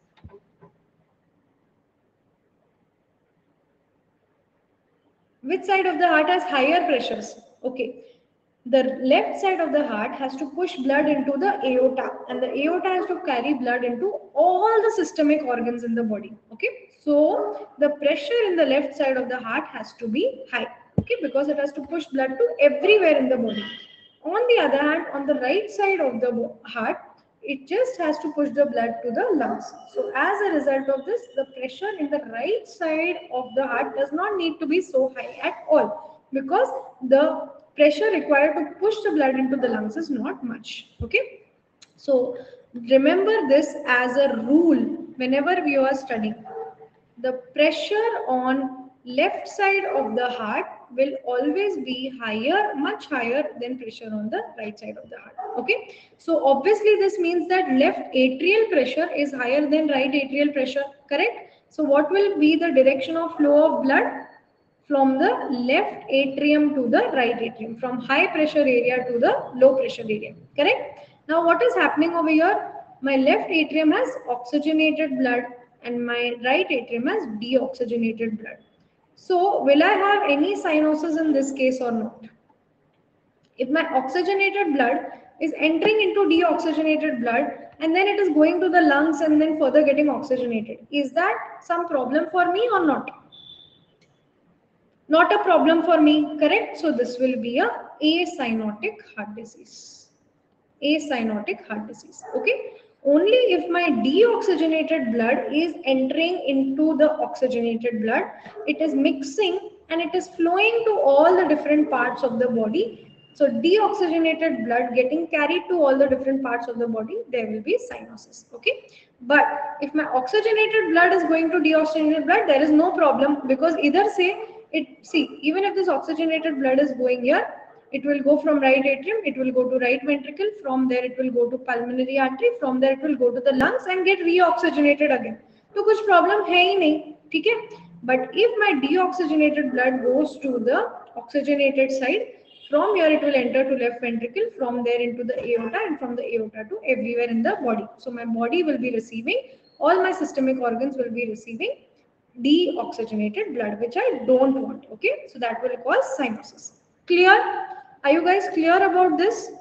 Which side of the heart has higher pressures? Okay. The left side of the heart has to push blood into the aorta, and the aorta has to carry blood into all the systemic organs in the body. Okay. So the pressure in the left side of the heart has to be high. Okay, because it has to push blood to everywhere in the body. On the other hand, on the right side of the heart, it just has to push the blood to the lungs. So as a result of this, the pressure in the right side of the heart does not need to be so high at all, because the pressure required to push the blood into the lungs is not much. Okay. So remember this as a rule whenever we are studying. The pressure on left side of the heart will always be higher, much higher than pressure on the right side of the heart. Okay. So obviously this means that left atrial pressure is higher than right atrial pressure, correct? So what will be the direction of flow of blood? From the left atrium to the right atrium, from high pressure area to the low pressure area, correct? Now what is happening over here? My left atrium has oxygenated blood and my right atrium has deoxygenated blood. So will I have any cyanosis in this case or not? If my oxygenated blood is entering into deoxygenated blood and then it is going to the lungs and then further getting oxygenated, is that some problem for me or not? Not a problem for me, correct? So this will be a acyanotic heart disease. Acyanotic heart disease. Okay. Only if my deoxygenated blood is entering into the oxygenated blood, it is mixing and it is flowing to all the different parts of the body. So deoxygenated blood getting carried to all the different parts of the body, there will be cyanosis. Okay. But if my oxygenated blood is going to deoxygenated blood, there is no problem, because either say it, see, even if this oxygenated blood is going here, it will go from right atrium, it will go to right ventricle, from there it will go to pulmonary artery, from there it will go to the lungs and get reoxygenated again. So कुछ problem है ही नहीं, ठीक है? But if my deoxygenated blood goes to the oxygenated side, from here it will enter to left ventricle, from there into the aorta, and from the aorta to everywhere in the body. So my body will be receiving, all my systemic organs will be receiving deoxygenated blood, which I don't want. Okay, so that will cause cyanosis. Clear? Are you guys clear about this?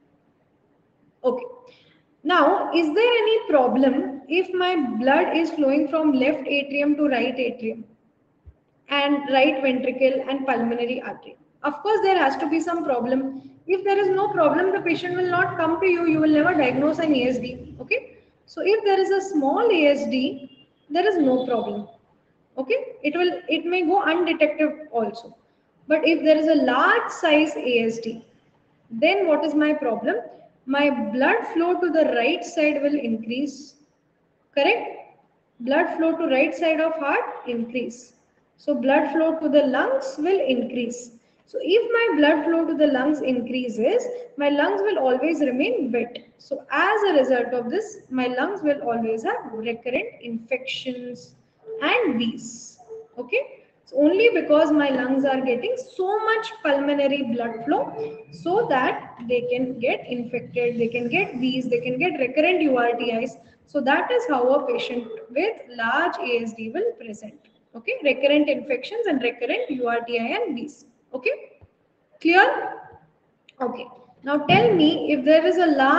Okay. Now, is there any problem if my blood is flowing from left atrium to right atrium and right ventricle and pulmonary artery? Of course, there has to be some problem. If there is no problem, the patient will not come to you. You will never diagnose an ASD. Okay. So if there is a small ASD, there is no problem. Okay, it may go undetected also. But if there is a large size ASD, then what is my problem? My blood flow to the right side will increase, correct? Blood flow to right side of heart increase. So blood flow to the lungs will increase. So if my blood flow to the lungs increases, my lungs will always remain wet. So as a result of this, my lungs will always have recurrent infections and wheeze. Okay. So only because my lungs are getting so much pulmonary blood flow, so that they can get infected, they can get wheeze, they can get recurrent URTIs. So that is how a patient with large ASD will present. Okay, recurrent infections and recurrent URTI and wheeze. Okay, clear? Okay. Now tell me, if there is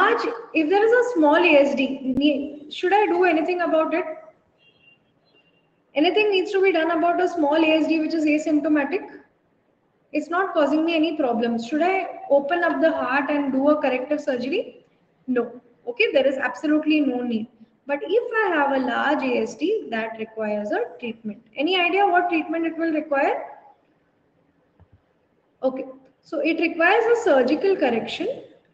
a small ASD, should I do anything about it? Anything needs to be done about a small ASD which is asymptomatic? It's not causing me any problems. Should I open up the heart and do a corrective surgery? No. Okay, there is absolutely no need. But if I have a large ASD, that requires a treatment. Any idea what treatment it will require? Okay, so it requires a surgical correction.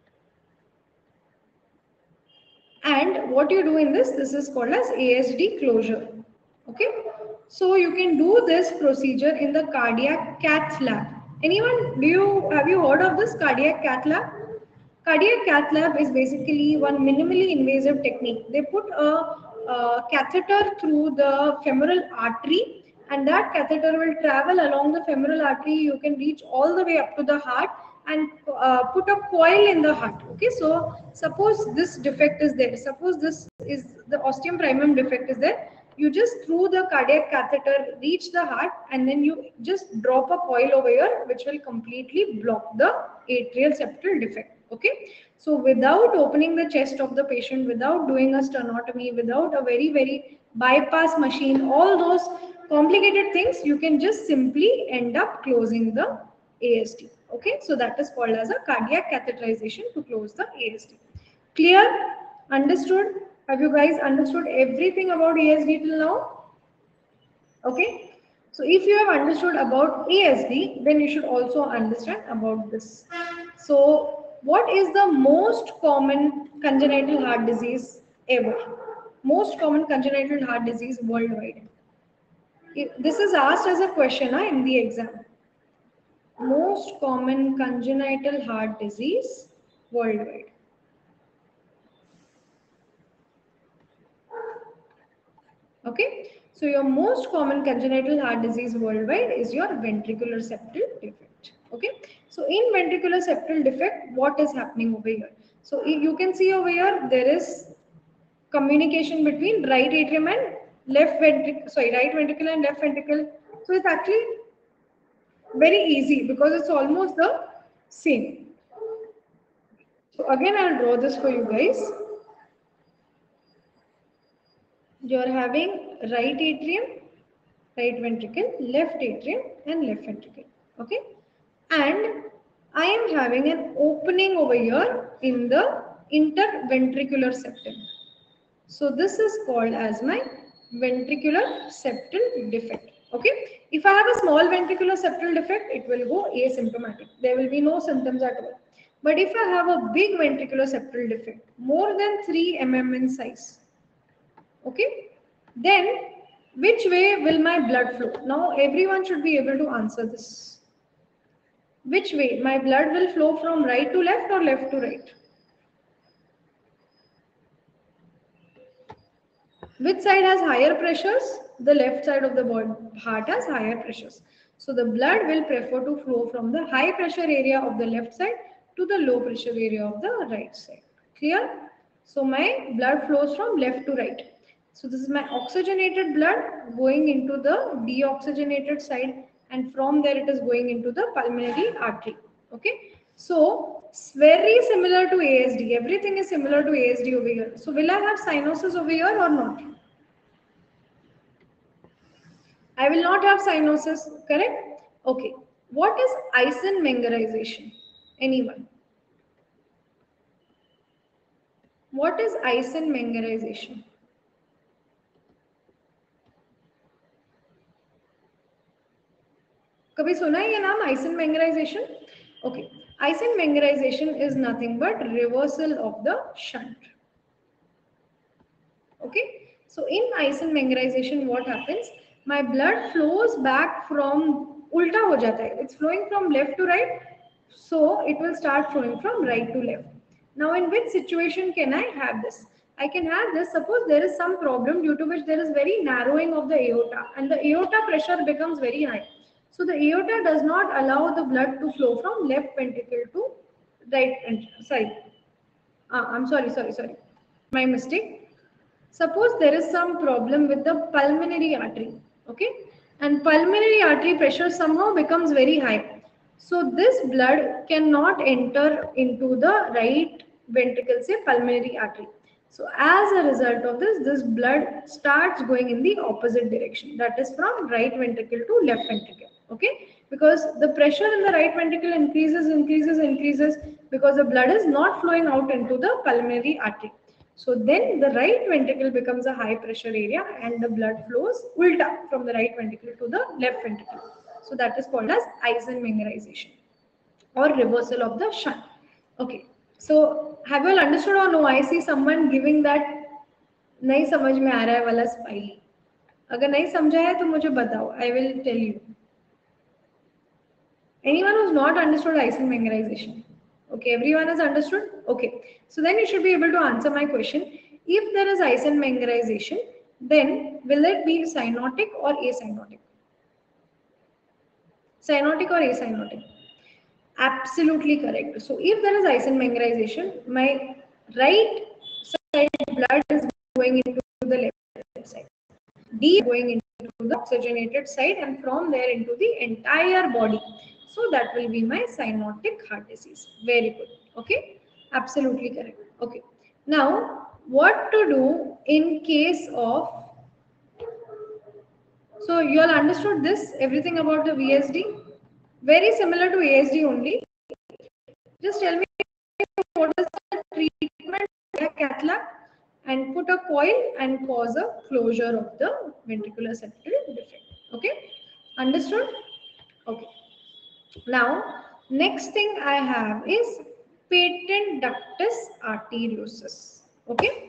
And what you do in this is called as ASD closure. Okay, so you can do this procedure in the cardiac cath lab. Anyone, have you heard of this cardiac cath lab? Cardiac cath lab is basically one minimally invasive technique. They put a catheter through the femoral artery, and that catheter will travel along the femoral artery. You can reach all the way up to the heart, and put a coil in the heart. Okay, so suppose this defect is there, suppose this is the ostium primum defect is there, you just through the cardiac catheter reach the heart and then you just drop a coil over here which will completely block the atrial septal defect. Okay, so without opening the chest of the patient, without doing a sternotomy, without a very bypass machine, all those complicated things, you can just simply end up closing the ASD. Okay, so that is called as a cardiac catheterization to close the ASD. Clear? Understood? Have you guys understood everything about ASD till now? Okay. So if you have understood about ASD, then you should also understand about this. So what is the most common congenital heart disease ever? Most common congenital heart disease worldwide. This is asked as a question in the exam. Most common congenital heart disease worldwide. Okay, so your most common congenital heart disease worldwide is your ventricular septal defect. Okay, so in ventricular septal defect, what is happening over here? So you can see over here there is communication between right atrium and left ventricle. Sorry, right ventricle and left ventricle. So it's actually very easy because it's almost the same. So again, I'll draw this for you guys. You're having right atrium, right ventricle, left atrium and left ventricle. Okay, and I am having an opening over here in the interventricular septum. So this is called as my ventricular septal defect. Okay, if I have a small ventricular septal defect, it will go asymptomatic. There will be no symptoms at all. But if I have a big ventricular septal defect, more than 3 mm in size, okay, then which way will my blood flow? Now everyone should be able to answer this. Which way? My blood will flow from right to left or left to right? Which side has higher pressures? The left side of the heart has higher pressures. So the blood will prefer to flow from the high pressure area of the left side to the low pressure area of the right side. Clear? So my blood flows from left to right. So this is my oxygenated blood going into the deoxygenated side, and from there it is going into the pulmonary artery. Okay. So very similar to ASD. Everything is similar to ASD over here. So will I have cyanosis over here or not? I will not have cyanosis, correct? Okay. What is Eisenmengerization? Anyone? What is Eisenmengerization? कभी सुना है ये नाम Eisenmengerization? Okay. Eisenmengerization is nothing but reversal of the shunt. Okay. So in Eisenmengerization, what happens? My blood flows back from ulta ho jata hai. It's flowing from left to right. So it will start flowing from right to left. Now in which situation can I have this? I can have this, suppose there is some problem due to which there is very narrowing of the aorta and the aorta pressure becomes very high. So the aorta does not allow the blood to flow from left ventricle to right ventricle. Sorry. I'm sorry. My mistake. Suppose there is some problem with the pulmonary artery, okay, and pulmonary artery pressure somehow becomes very high. So this blood cannot enter into the right ventricle, say pulmonary artery. So as a result of this, this blood starts going in the opposite direction. That is from right ventricle to left ventricle, okay, because the pressure in the right ventricle increases because the blood is not flowing out into the pulmonary artery. So then the right ventricle becomes a high pressure area and the blood flows ulta from the right ventricle to the left ventricle. So that is called as Eisenmengerization or reversal of the shunt. Okay. So have you all understood or no? I see someone giving that नहीं समझ में आ रहा है वाला smiley. अगर नहीं समझा है तो मुझे बताओ. I will tell you. Anyone who's not understood Eisenmengerization? Okay, everyone has understood? Okay, so then you should be able to answer my question. If there is Eisenmengerization, then will it be cyanotic or acyanotic? Cyanotic or acyanotic? Absolutely correct. So if there is Eisenmengerization, my right side blood is going into the left side. D going into the oxygenated side and from there into the entire body. So that will be my cyanotic heart disease. Very good. Okay. Absolutely correct. Okay. Now, what to do in case of, so you all understood this, everything about the VSD? Very similar to ASD only. Just tell me what is the treatment for a cath lab and put a coil and cause a closure of the ventricular septal defect. Okay, understood? Okay. Now, next thing I have is patent ductus arteriosus. Okay.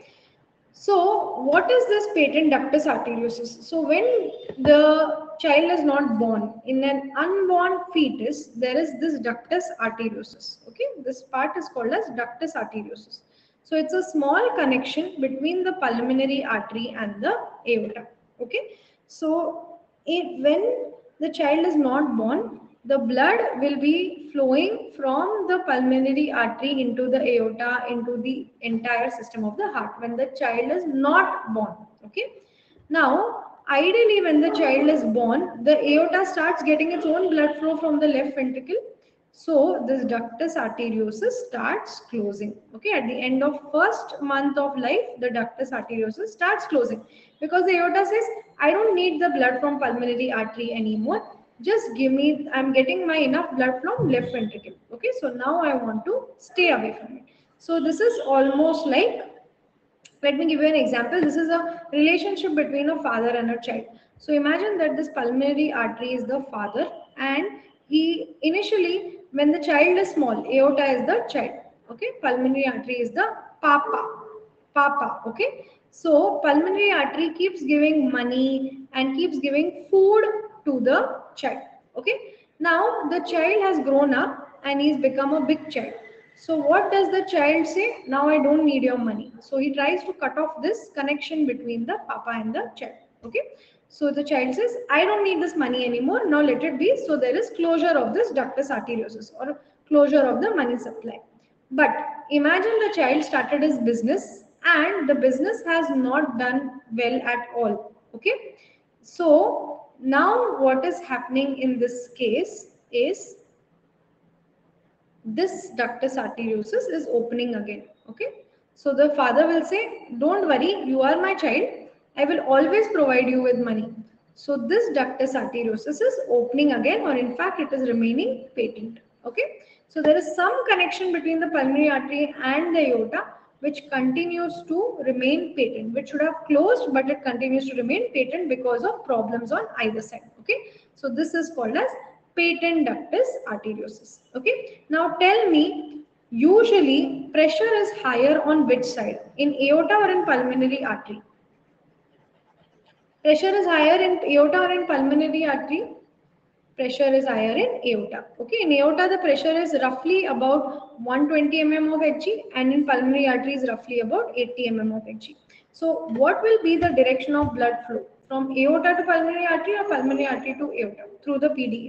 So, what is this patent ductus arteriosus? So, when the child is not born, in an unborn fetus, there is this ductus arteriosus. Okay, this part is called as ductus arteriosus. So, it's a small connection between the pulmonary artery and the aorta. Okay, so when the child is not born, the blood will be flowing from the pulmonary artery into the aorta, into the entire system of the heart when the child is not born. Okay. Now, ideally, when the child is born, the aorta starts getting its own blood flow from the left ventricle. So this ductus arteriosus starts closing. Okay, at the end of first month of life, the ductus arteriosus starts closing because the aorta says, I don't need the blood from pulmonary artery anymore. Just give me, I'm getting my enough blood from left ventricle. Okay, so now I want to stay away from it. So this is almost like, let me give you an example. This is a relationship between a father and a child. So imagine that this pulmonary artery is the father, and he initially, when the child is small, aorta is the child. Okay, pulmonary artery is the papa. Papa. Okay, so pulmonary artery keeps giving money and keeps giving food to the child. Okay, now the child has grown up and he's become a big child. So what does the child say? Now I don't need your money. So he tries to cut off this connection between the papa and the child. Okay. So the child says, I don't need this money anymore. Now let it be. So there is closure of this ductus arteriosus or closure of the money supply. But imagine the child started his business and the business has not done well at all. Okay. So now what is happening in this case is this ductus arteriosus is opening again. Okay, so the father will say, don't worry, you are my child, I will always provide you with money. So this ductus arteriosus is opening again, or in fact it is remaining patent. Okay, so there is some connection between the pulmonary artery and the aorta which continues to remain patent, which should have closed, but it continues to remain patent because of problems on either side. Okay, so this is called as patent ductus arteriosus. Okay, now tell me, usually pressure is higher on which side, in aorta or in pulmonary artery? Pressure is higher in aorta or in pulmonary artery? Pressure is higher in aorta. Okay, in aorta the pressure is roughly about 120 mm of Hg, and in pulmonary artery is roughly about 80 mm of Hg. So what will be the direction of blood flow from aorta to pulmonary artery or pulmonary artery to aorta through the PDA?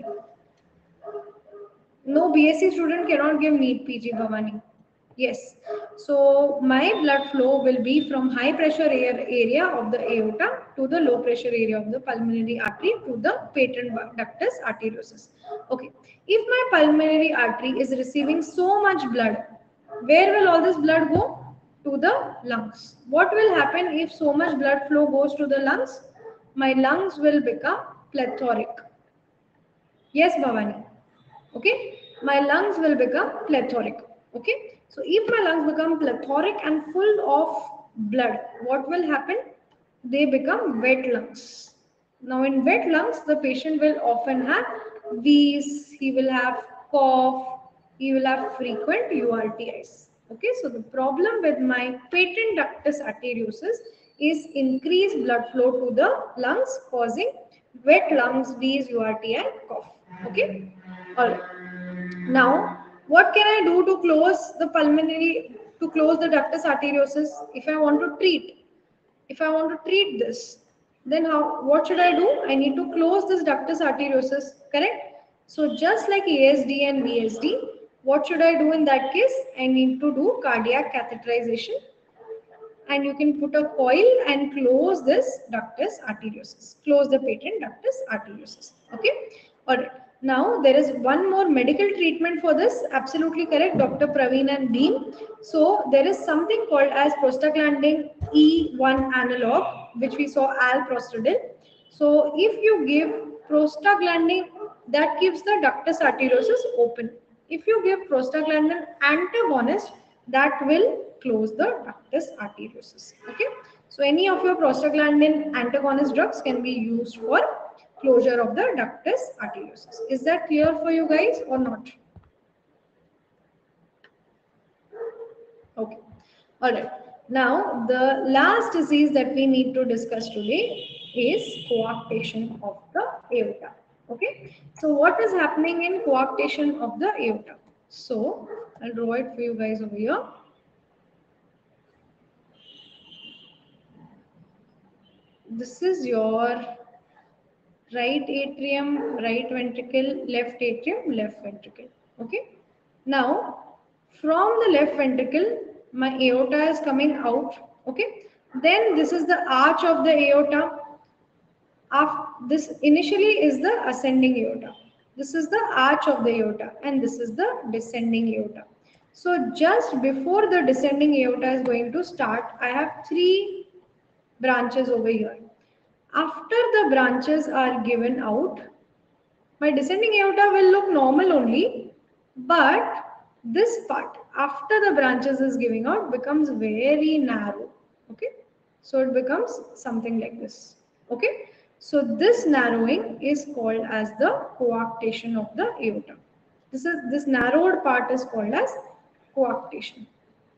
No, BSc student cannot give NEET PG, Bhavani. Yes. So my blood flow will be from high pressure area of the aorta to the low pressure area of the pulmonary artery to the patent ductus arteriosus. Okay. If my pulmonary artery is receiving so much blood, where will all this blood go? To the lungs. What will happen if so much blood flow goes to the lungs? My lungs will become plethoric. Yes, Bhavani. Okay, my lungs will become plethoric. Okay, so if my lungs become plethoric and full of blood, what will happen? They become wet lungs. Now in wet lungs, the patient will often have wheeze, he will have cough, he will have frequent URTIs. Okay, so the problem with my patent ductus arteriosus is increased blood flow to the lungs, causing wet lungs, wheeze, URTI, cough. Okay, all right. Now, what can I do to close the pulmonary, to close the ductus arteriosus if I want to treat? If I want to treat this, then how? What should I do? I need to close this ductus arteriosus, correct? So just like ASD and VSD, what should I do in that case? I need to do cardiac catheterization, and you can put a coil and close this ductus arteriosus. Close the patent ductus arteriosus. Okay. All right. Now there is one more medical treatment for this. Absolutely correct, Dr. Praveen and Dean. So there is something called as prostaglandin E1 analog, which we saw alprostadil. So if you give prostaglandin, that keeps the ductus arteriosus open. If you give prostaglandin antagonist, that will close the ductus arteriosus. Okay. So any of your prostaglandin antagonist drugs can be used for closure of the ductus arteriosus. Is that clear for you guys or not? Okay. All right. Now, the last disease that we need to discuss today is coarctation of the aorta. Okay. So, what is happening in coarctation of the aorta? So, I'll draw it for you guys over here. This is your right atrium, right ventricle, left atrium, left ventricle. Okay. Now, from the left ventricle, my aorta is coming out. Okay. Then this is the arch of the aorta. This initially is the ascending aorta. This is the arch of the aorta, and this is the descending aorta. So just before the descending aorta is going to start, I have three branches over here. After the branches are given out, my descending aorta will look normal only, but this part after the branches is giving out becomes very narrow. Okay, so it becomes something like this. Okay, so this narrowing is called as the coarctation of the aorta. This narrowed part is called as coarctation.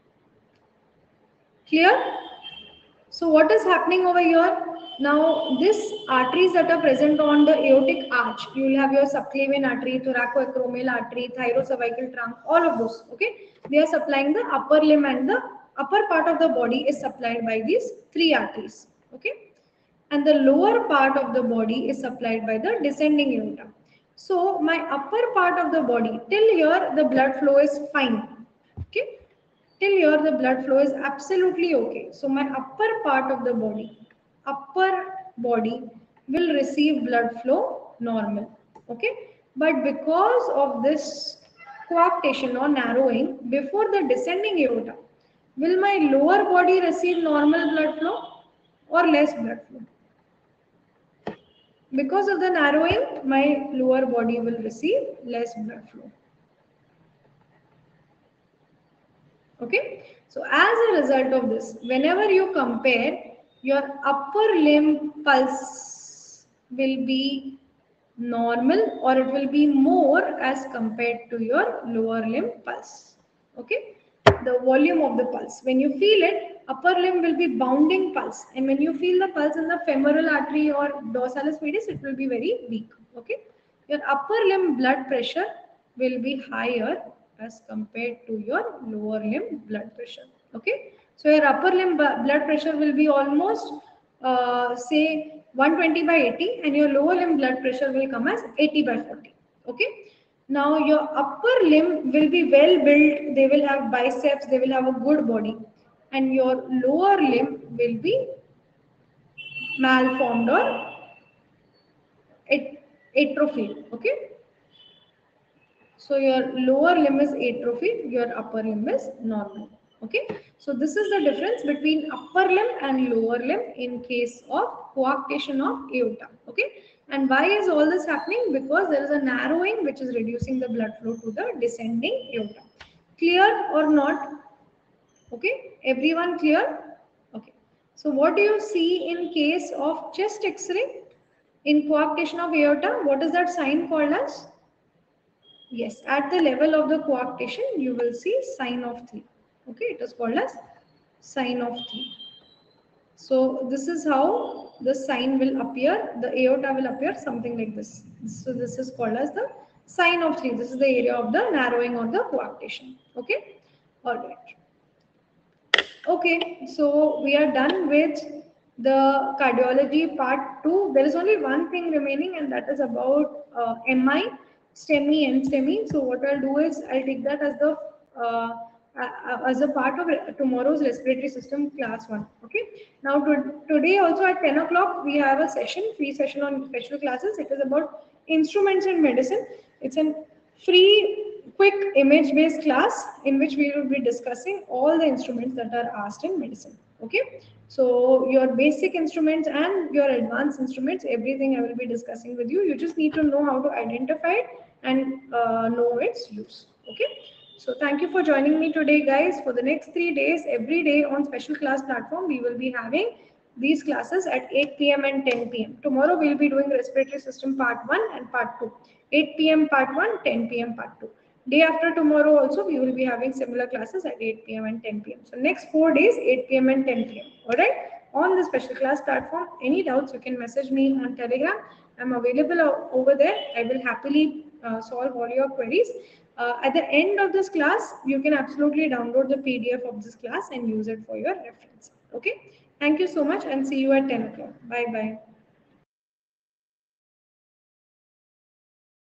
Clear? So what is happening over here? Now, these arteries that are present on the aortic arch, you will have your subclavian artery, thoracoacromial artery, thyrocervical trunk, all of those, okay? They are supplying the upper limb, and the upper part of the body is supplied by these three arteries, okay? And the lower part of the body is supplied by the descending aorta. So, my upper part of the body, till here the blood flow is fine, okay? Till here the blood flow is absolutely okay. So my upper part of the upper body will receive blood flow normal. Okay. But because of this coarctation or narrowing before the descending aorta, will my lower body receive normal blood flow or less blood flow? Because of the narrowing, my lower body will receive less blood flow. Okay, so as a result of this, whenever you compare, your upper limb pulse will be normal, or it will be more as compared to your lower limb pulse. Okay, the volume of the pulse. When you feel it, upper limb will be bounding pulse, and when you feel the pulse in the femoral artery or dorsalis pedis, it will be very weak. Okay, your upper limb blood pressure will be higher as compared to your lower limb blood pressure. Okay, so your upper limb blood pressure will be almost say 120 by 80, and your lower limb blood pressure will come as 80 by 40. Okay, now your upper limb will be well built, they will have biceps, they will have a good body, and your lower limb will be malformed or atrophied. Okay, so your lower limb is atrophied, your upper limb is normal. Okay, so this is the difference between upper limb and lower limb in case of coarctation of aorta. Okay, and why is all this happening? Because there is a narrowing which is reducing the blood flow to the descending aorta. Clear or not? Okay, everyone clear? Okay, so what do you see in case of chest X-ray in coarctation of aorta? What is that sign called as? Yes, at the level of the coarctation, you will see sign of 3. Okay, it is called as sign of 3. So this is how the sign will appear. The aorta will appear something like this. So this is called as the sign of 3. This is the area of the narrowing or the coarctation. Okay, all right. Okay, so we are done with the cardiology part 2. There is only one thing remaining, and that is about MI. STEMI and STEMI. So what I'll do is I'll take that as a part of tomorrow's respiratory system class 1. Okay. Now today also at 10 o'clock we have a free session on special classes. It is about instruments in medicine. It's a free quick image based class in which we will be discussing all the instruments that are asked in medicine. Okay. So your basic instruments and your advanced instruments, everything I will be discussing with you. You just need to know how to identify it and know its use. Okay. So thank you for joining me today, guys. For the next 3 days, every day on special class platform, we will be having these classes at 8 p.m. and 10 p.m. Tomorrow we'll be doing respiratory system part 1 and part 2. 8 p.m. part 1, 10 p.m. part 2. Day after tomorrow also we will be having similar classes at 8 p.m. and 10 p.m. So next 4 days, 8 p.m. and 10 p.m. Alright? On the special class platform, any doubts you can message me on Telegram. I'm available over there. I will happily solve all your queries. At the end of this class, you can absolutely download the PDF of this class and use it for your reference. Okay? Thank you so much and see you at 10 o'clock. Bye-bye.